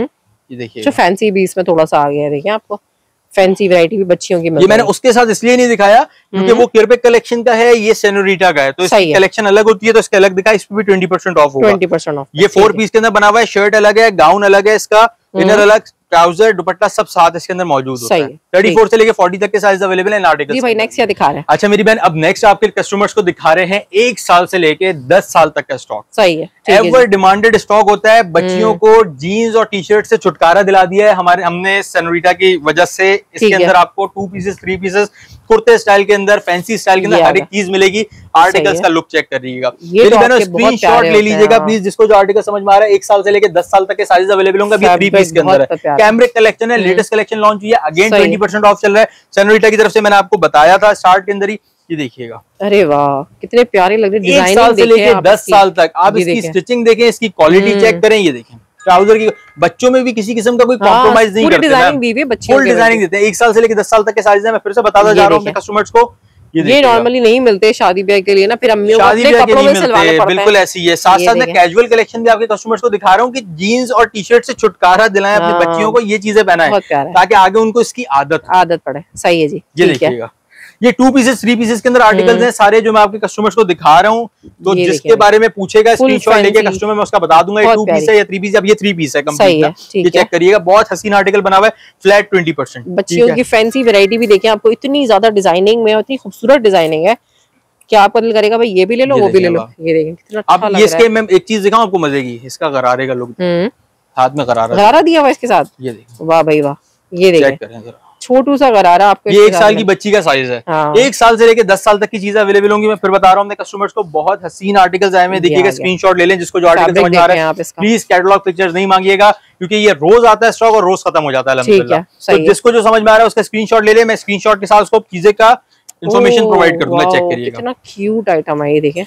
[SPEAKER 1] ये देखिए,
[SPEAKER 2] जो फैंसी भी इसमें थोड़ा सा आ गया है, देखिए आपको फैंसी वैरायटी भी बच्चियों की।
[SPEAKER 1] ये मैंने उसके साथ इसलिए नहीं दिखाया क्योंकि वो किरपेक कलेक्शन का है, ये सेनोरिटा का है, तो इसकी कलेक्शन अलग होती है, तो इसका अलग दिखा। इस पे भी 20% ऑफ होगा।
[SPEAKER 2] 20% ऑफ।
[SPEAKER 1] ये 4 पीस के अंदर बना हुआ है, शर्ट अलग है, गाउन अलग है, इसका इनर अलग, ट्राउजर, दुपट्टा सब साथ इसके अंदर मौजूद होता है। 34 से लेके 40 तक के साइज अवेलेबल है इन आर्टिकल्स।
[SPEAKER 2] जी भाई, नेक्स्ट क्या दिखा रहे हैं?
[SPEAKER 1] अच्छा मेरी बहन, अब नेक्स्ट आपके कस्टमर्स को दिखा रहे हैं 1 साल से लेके 10 साल तक का स्टॉक।
[SPEAKER 2] सही है,
[SPEAKER 1] एवर डिमांडेड स्टॉक होता है। बच्चियों को जीन्स और टी शर्ट से छुटकारा दिला दिया है हमने सेनोरिटा की वजह से। इसके अंदर आपको 2 पीसेस 3 पीसेस कुर्ते स्टाइल के अंदर, फैंसी स्टाइल के अंदर हर एक चीज मिलेगी। आर्टिकल्स का लुक चेक करिएगा। मेरी बहनों स्क्रीनशॉट ले लीजिएगा प्लीज, जिसको जो आर्टिकल समझ में आ रहा है। 1 साल से लेके 10 साल तक के साइज अवेलेबल होंगे। 3 पीस के अंदर है, कैमरिक कलेक्शन है, लेटेस्ट कलेक्शन लॉन्च हुई है। अगेन 20% ऑफ चल रहा है सेनोरिटा की तरफ से, मैंने आपको बताया था स्टार्ट के अंदर ही। ये देखिएगा,
[SPEAKER 2] अरे वाह कितने प्यारे लग रहे हैं।
[SPEAKER 1] 1 साल से लेके 10 साल तक आप इसकी स्टिचिंग देखें, इसकी क्वालिटी चेक करें। ये देखें, ट्राउजर की बच्चों में भी किसी किस्म का कोई कॉम्प्रोमाइज नहीं करते, फुल डिजाइनिंग देते हैं। 1 साल से लेके 10 साल तक के साइज है। मैं फिर से बताता जा रहा हूँ अपने कस्टमर्स को, ये
[SPEAKER 2] नॉर्मली नहीं मिलते शादी ब्याह के लिए ना, फिर अम्मियों को अपने कपड़ों में सिलवाना पड़ता है।
[SPEAKER 1] बिल्कुल ऐसी है। साथ साथ मैं कैजुअल कलेक्शन भी आपके कस्टमर्स को दिखा रहा हूँ कि जीन्स और टी शर्ट से छुटकारा दिलाएं अपनी बच्चियों को, ये चीजें पहनाएं ताकि आगे उनको इसकी आदत
[SPEAKER 2] पड़े। सही है जी,
[SPEAKER 1] ये देखिएगा। ये 2 पीसेस 3 पीसेस के अंदर आर्टिकल्स हैं सारे, जो मैं आपके कस्टमर्स को दिखा रहा हूँ। तो जिसके बारे में पूछेगा स्क्रीनशॉट लेके कस्टमर, मैं उसका बता दूंगा 2 पीस है या 3 पीस। अब ये 3 पीस है कंप्लीट, ये चेक करिएगा। बहुत हसीन आर्टिकल बना हुआ है, फ्लैट 20%।
[SPEAKER 2] बच्चियों की फैंसी वैरायटी भी देखें, आपको इतनी ज्यादा डिजाइनिंग में, इतनी खूबसूरत डिजाइनिंग है, क्या आपको दिल करेगा भाई ये भी ले लो वो भी ले लो। ये देखें कितना अच्छा लग रहा है।
[SPEAKER 1] इसके मैं एक चीज दिखाऊं आपको मजे की, इसका गरारे का लुक, हाथ में गरारा
[SPEAKER 2] दिया हुआ इसके साथ।
[SPEAKER 1] ये देखिए,
[SPEAKER 2] वाह भाई वाह, ये देखें छोटू सा गरारा आपको।
[SPEAKER 1] ये 1 साल की बच्ची का साइज है। 1 साल से लेके 10 साल तक की चीजें अवेलेबल होंगी। मैं फिर बता रहा हूँ अपने कस्टमर्स को, बहुत हसीन आर्टिकल्स आए हैं। देखिएगा, स्क्रीनशॉट ले लें, जिसको जो आर्टिकल समझ आ रहा है। प्लीज कैटलॉग पिक्चर्स नहीं मांगिएगा, क्योंकि ये रोज आता है स्टॉक और रोज खत्म हो जाता है अल्हम्दुलिल्लाह। तो जिसको जो समझ में आ रहा है उसका स्क्रीनशॉट ले ले, मैं स्क्रीनशॉट के साथ उसको चीजें का इंफॉर्मेशन प्रोवाइड कर दूंगा। चेक करिएगा,
[SPEAKER 2] कितना क्यूट आइटम है। ये देखें,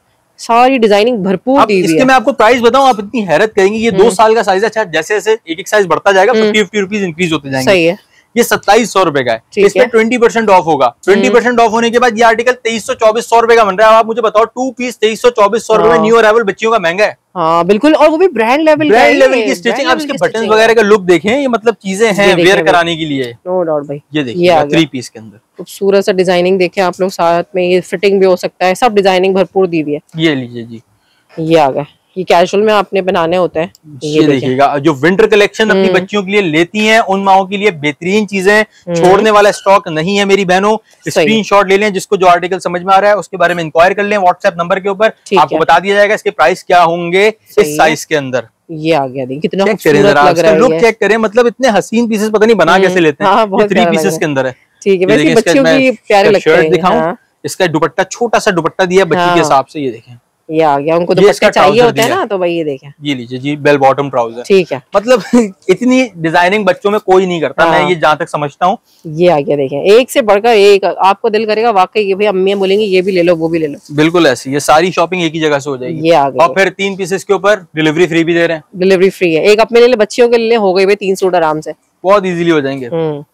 [SPEAKER 2] सारी डिजाइनिंग भरपूर दी हुई है।
[SPEAKER 1] इसके मैं आपको प्राइस बताऊं, आप इतनी हैरत करेंगी। ये 2 साल का साइज है। अच्छा, जैसे जैसे एक साइज बढ़ता जाएगा 50 रुपीज इंक्रीज होते जाएंगे।
[SPEAKER 2] सही है।
[SPEAKER 1] ये 2700 रुपए का है। इसमें 20% ऑफ होगा। 20% ऑफ होने के बाद ये आर्टिकल 2300-2400 रुपए का बन रहा है। आप मुझे बताओ, 2 पीस 2300-2400 रुपए में न्यू अराइवल बच्चियों का महंगा है।
[SPEAKER 2] हाँ बिल्कुल, और वो भी ब्रांड लेवल
[SPEAKER 1] की स्टिचिंग। आप इसके बटन वगैरह का लुक देखें, ये मतलब चीजें हैं वेयर कराने के लिए।
[SPEAKER 2] नो डाउट भाई।
[SPEAKER 1] ये देखिए 3 पीस के अंदर
[SPEAKER 2] खूबसूरत सा डिजाइनिंग देखें आप लोग, साथ में ये फिटिंग भी हो सकता है, सब डिजाइनिंग भरपूर दी हुई है।
[SPEAKER 1] ये लीजिए जी,
[SPEAKER 2] ये आ गया ये कैजुअल में आपने बनाने होते हैं।
[SPEAKER 1] ये देखिएगा, जो विंटर कलेक्शन अपनी बच्चियों के लिए लेती हैं उन माओं के लिए बेहतरीन चीजें, छोड़ने वाला स्टॉक नहीं है मेरी बहनों। स्क्रीनशॉट ले लें, जिसको जो आर्टिकल समझ में आ रहा है उसके बारे में इंक्वायर कर लें व्हाट्सएप नंबर के ऊपर, आपको बता दिया जाएगा इसके प्राइस क्या होंगे इस साइज के अंदर।
[SPEAKER 2] ये आ गया, देखिए कितना
[SPEAKER 1] खूबसूरत लग रहा है, लुक चेक करें, मतलब इतने हसीन पीसेस पता नहीं बना कैसे लेते हैं। ये 3 पीसेस के अंदर है।
[SPEAKER 2] ठीक है, वैसे बच्चियों की प्यारे लगते हैं।
[SPEAKER 1] शर्ट दिखाऊं, इसका दुपट्टा छोटा सा दुपट्टा दिया बच्ची के हिसाब से, ये देखें
[SPEAKER 2] ये आ गया, उनको दुपट्टे चाहिए होते हैं ना, तो भाई ये देखें,
[SPEAKER 1] ये लीजिए जी, बेल बॉटम ट्राउजर।
[SPEAKER 2] ठीक है,
[SPEAKER 1] मतलब इतनी डिजाइनिंग बच्चों में कोई नहीं करता, मैं ये जहाँ तक समझता हूँ।
[SPEAKER 2] ये आ गया, देखें एक से बढ़कर एक, आपको दिल करेगा वाकई ये भाई अम्मी बोलेंगी ये भी ले लो वो भी ले लो,
[SPEAKER 1] बिल्कुल ऐसी ये सारी शॉपिंग एक ही जगह से हो जाएगी।
[SPEAKER 2] ये आ गया,
[SPEAKER 1] और फिर 3 पीसेस के ऊपर डिलीवरी फ्री भी दे रहे हैं।
[SPEAKER 2] डिलीवरी फ्री है, एक अपने ले ले, बच्चियों के लिए हो गई भाई 3 सूट आराम से,
[SPEAKER 1] बहुत इजीली हो जाएंगे।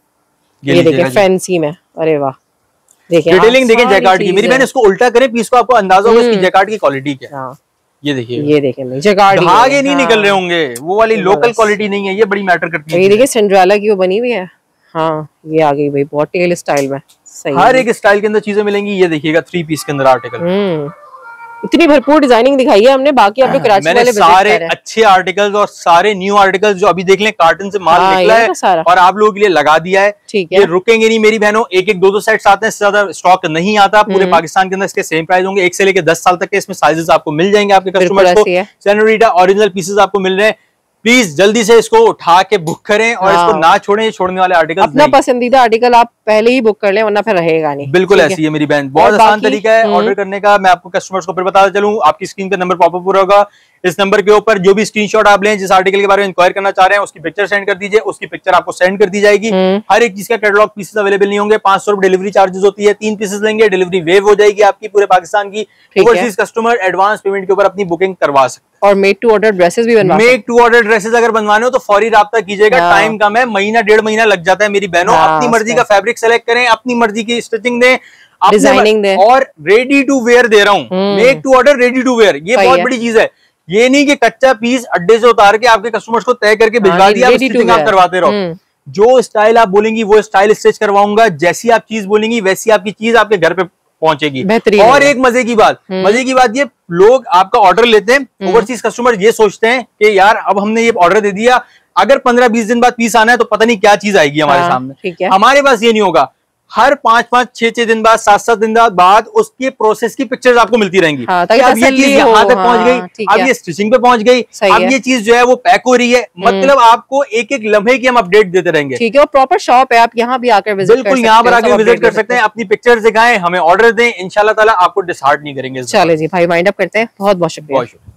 [SPEAKER 2] ये देखिए फैंसी में, अरे वाह, देखिए
[SPEAKER 1] डिटेलिंग देखें जैकार्ड की। मेरी बहन इसको उल्टा करें पीस को, आपको अंदाजा होगा इसकी जैकार्ड की क्वालिटी क्या है। ये देखिए,
[SPEAKER 2] ये देखें जैकार्ड,
[SPEAKER 1] धागे नहीं निकल रहे होंगे, वो वाली लोकल क्वालिटी नहीं है, ये बड़ी मैटर करती है।
[SPEAKER 2] ये देखिए सिंड्रेला की वो बनी हुई है। हाँ ये आ गई भाई, बहुत टेल स्टाइल में, सही
[SPEAKER 1] हर एक स्टाइल के अंदर चीजें मिलेंगी। ये देखिएगा 3 पीस के अंदर आर्टिकल,
[SPEAKER 2] इतनी भरपूर डिजाइनिंग दिखाई है हमने। बाकी आप लोग कराची
[SPEAKER 1] मैंने
[SPEAKER 2] वाले
[SPEAKER 1] सारे अच्छे आर्टिकल्स और सारे न्यू आर्टिकल्स जो अभी देख लें, कार्टन से माल निकला है और आप लोगों के लिए लगा दिया है।
[SPEAKER 2] ठीक है,
[SPEAKER 1] ये रुकेंगे नहीं मेरी बहनों, 1-1, 2-2 सेट्स आते हैं, इससे ज्यादा स्टॉक नहीं आता। पूरे पाकिस्तान के अंदर इसके सेम प्राइस होंगे, 1 से लेकर 10 साल तक के इसमें साइजेस आपको मिल जाएंगे आपके कस्टमर्स को। सेनोरिटा ओरिजिनल पीसेस आपको मिल रहे हैं। प्लीज जल्दी से इसको उठा के बुक करें और इसको ना छोड़ें, छोड़ने वाले आर्टिकल
[SPEAKER 2] अपना पसंदीदा आर्टिकल आप पहले ही बुक कर लें, वरना फिर रहेगा नहीं।
[SPEAKER 1] बिल्कुल ऐसी है मेरी बहन, बहुत आसान तरीका है ऑर्डर करने का। मैं आपको कस्टमर्स को फिर बताता चलूं, आपकी स्क्रीन पे नंबर पॉपअप पूरा होगा, इस नंबर के ऊपर जो भी स्क्रीनशॉट आप लें, जिस आर्टिकल के बारे में इंक्वायर करना चाह रहे हैं उसकी पिक्चर सेंड कर दीजिए, उसकी पिक्चर आपको सेंड कर दी जाएगी। हर एक चीज का कैटलॉग पीसेस अवेलेबल नहीं होंगे, 500 रुपए डिलीवरी चार्जेस होती है। 3 पीसेस लेंगे, डिलीवरी वेव हो जाएगी आपकी पूरे पाकिस्तान की। ओवरसीज कस्टमर एडवांस पेमेंट के ऊपर अपनी बुकिंग करवा सकते हैं।
[SPEAKER 2] और मेड टू ऑर्डर ड्रेसेस भी बनवा,
[SPEAKER 1] मेड टू ऑर्डर ड्रेसेस अगर बनवाने हो तो फौरी राब्ता कीजिएगा, टाइम कम है, महीना 1.5 महीना लग जाता है मेरी बहनों। अपनी मर्जी का फैब्रिक सेलेक्ट करें, अपनी मर्जी की स्टिचिंग दें,
[SPEAKER 2] डिजाइनिंग दें,
[SPEAKER 1] और रेडी टू वेयर दे रहा हूँ, make to order ready to wear, ये बहुत बड़ी चीज है। ये नहीं कि कच्चा पीस अड्डे से उतार के आपके कस्टमर्स को तय करके भिजवा दिया, आप करवाते रहो। जो स्टाइल आप बोलेंगी वो स्टाइल स्टिच करवाऊंगा, जैसी आप चीज बोलेंगी वैसी आपकी चीज आपके घर पे पहुंचेगी। और एक मजे की बात ये लोग आपका ऑर्डर लेते हैं, ओवरसीज कस्टमर ये सोचते हैं कि यार अब हमने ये ऑर्डर दे दिया, अगर 15-20 दिन बाद पीस आना है तो पता नहीं क्या चीज आएगी हमारे सामने। हमारे पास ये नहीं होगा, हर 5-5, 6-6 दिन बाद, 7-7 दिन बाद उसके प्रोसेस की पिक्चर्स आपको मिलती रहेंगी। अब ये चीज यहाँ तक पहुंच गई, अब ये स्टिचिंग पे पहुंच गई, अब ये चीज जो है वो पैक हो रही है, मतलब आपको एक एक लम्हे की हम अपडेट देते रहेंगे।
[SPEAKER 2] ठीक है, और प्रॉपर शॉप है, आप यहाँ भी आकर विजिट
[SPEAKER 1] बिल्कुल यहाँ पर आकर विजिट कर सकते हैं, अपनी पिक्चर्स दिखाएं, हमें ऑर्डर दें, इंशाल्लाह ताला आपको डिसहार्ट नहीं करेंगे।
[SPEAKER 2] चले जी भाई, वाइंड अप करते हैं। बहुत बहुत शुक्रिया।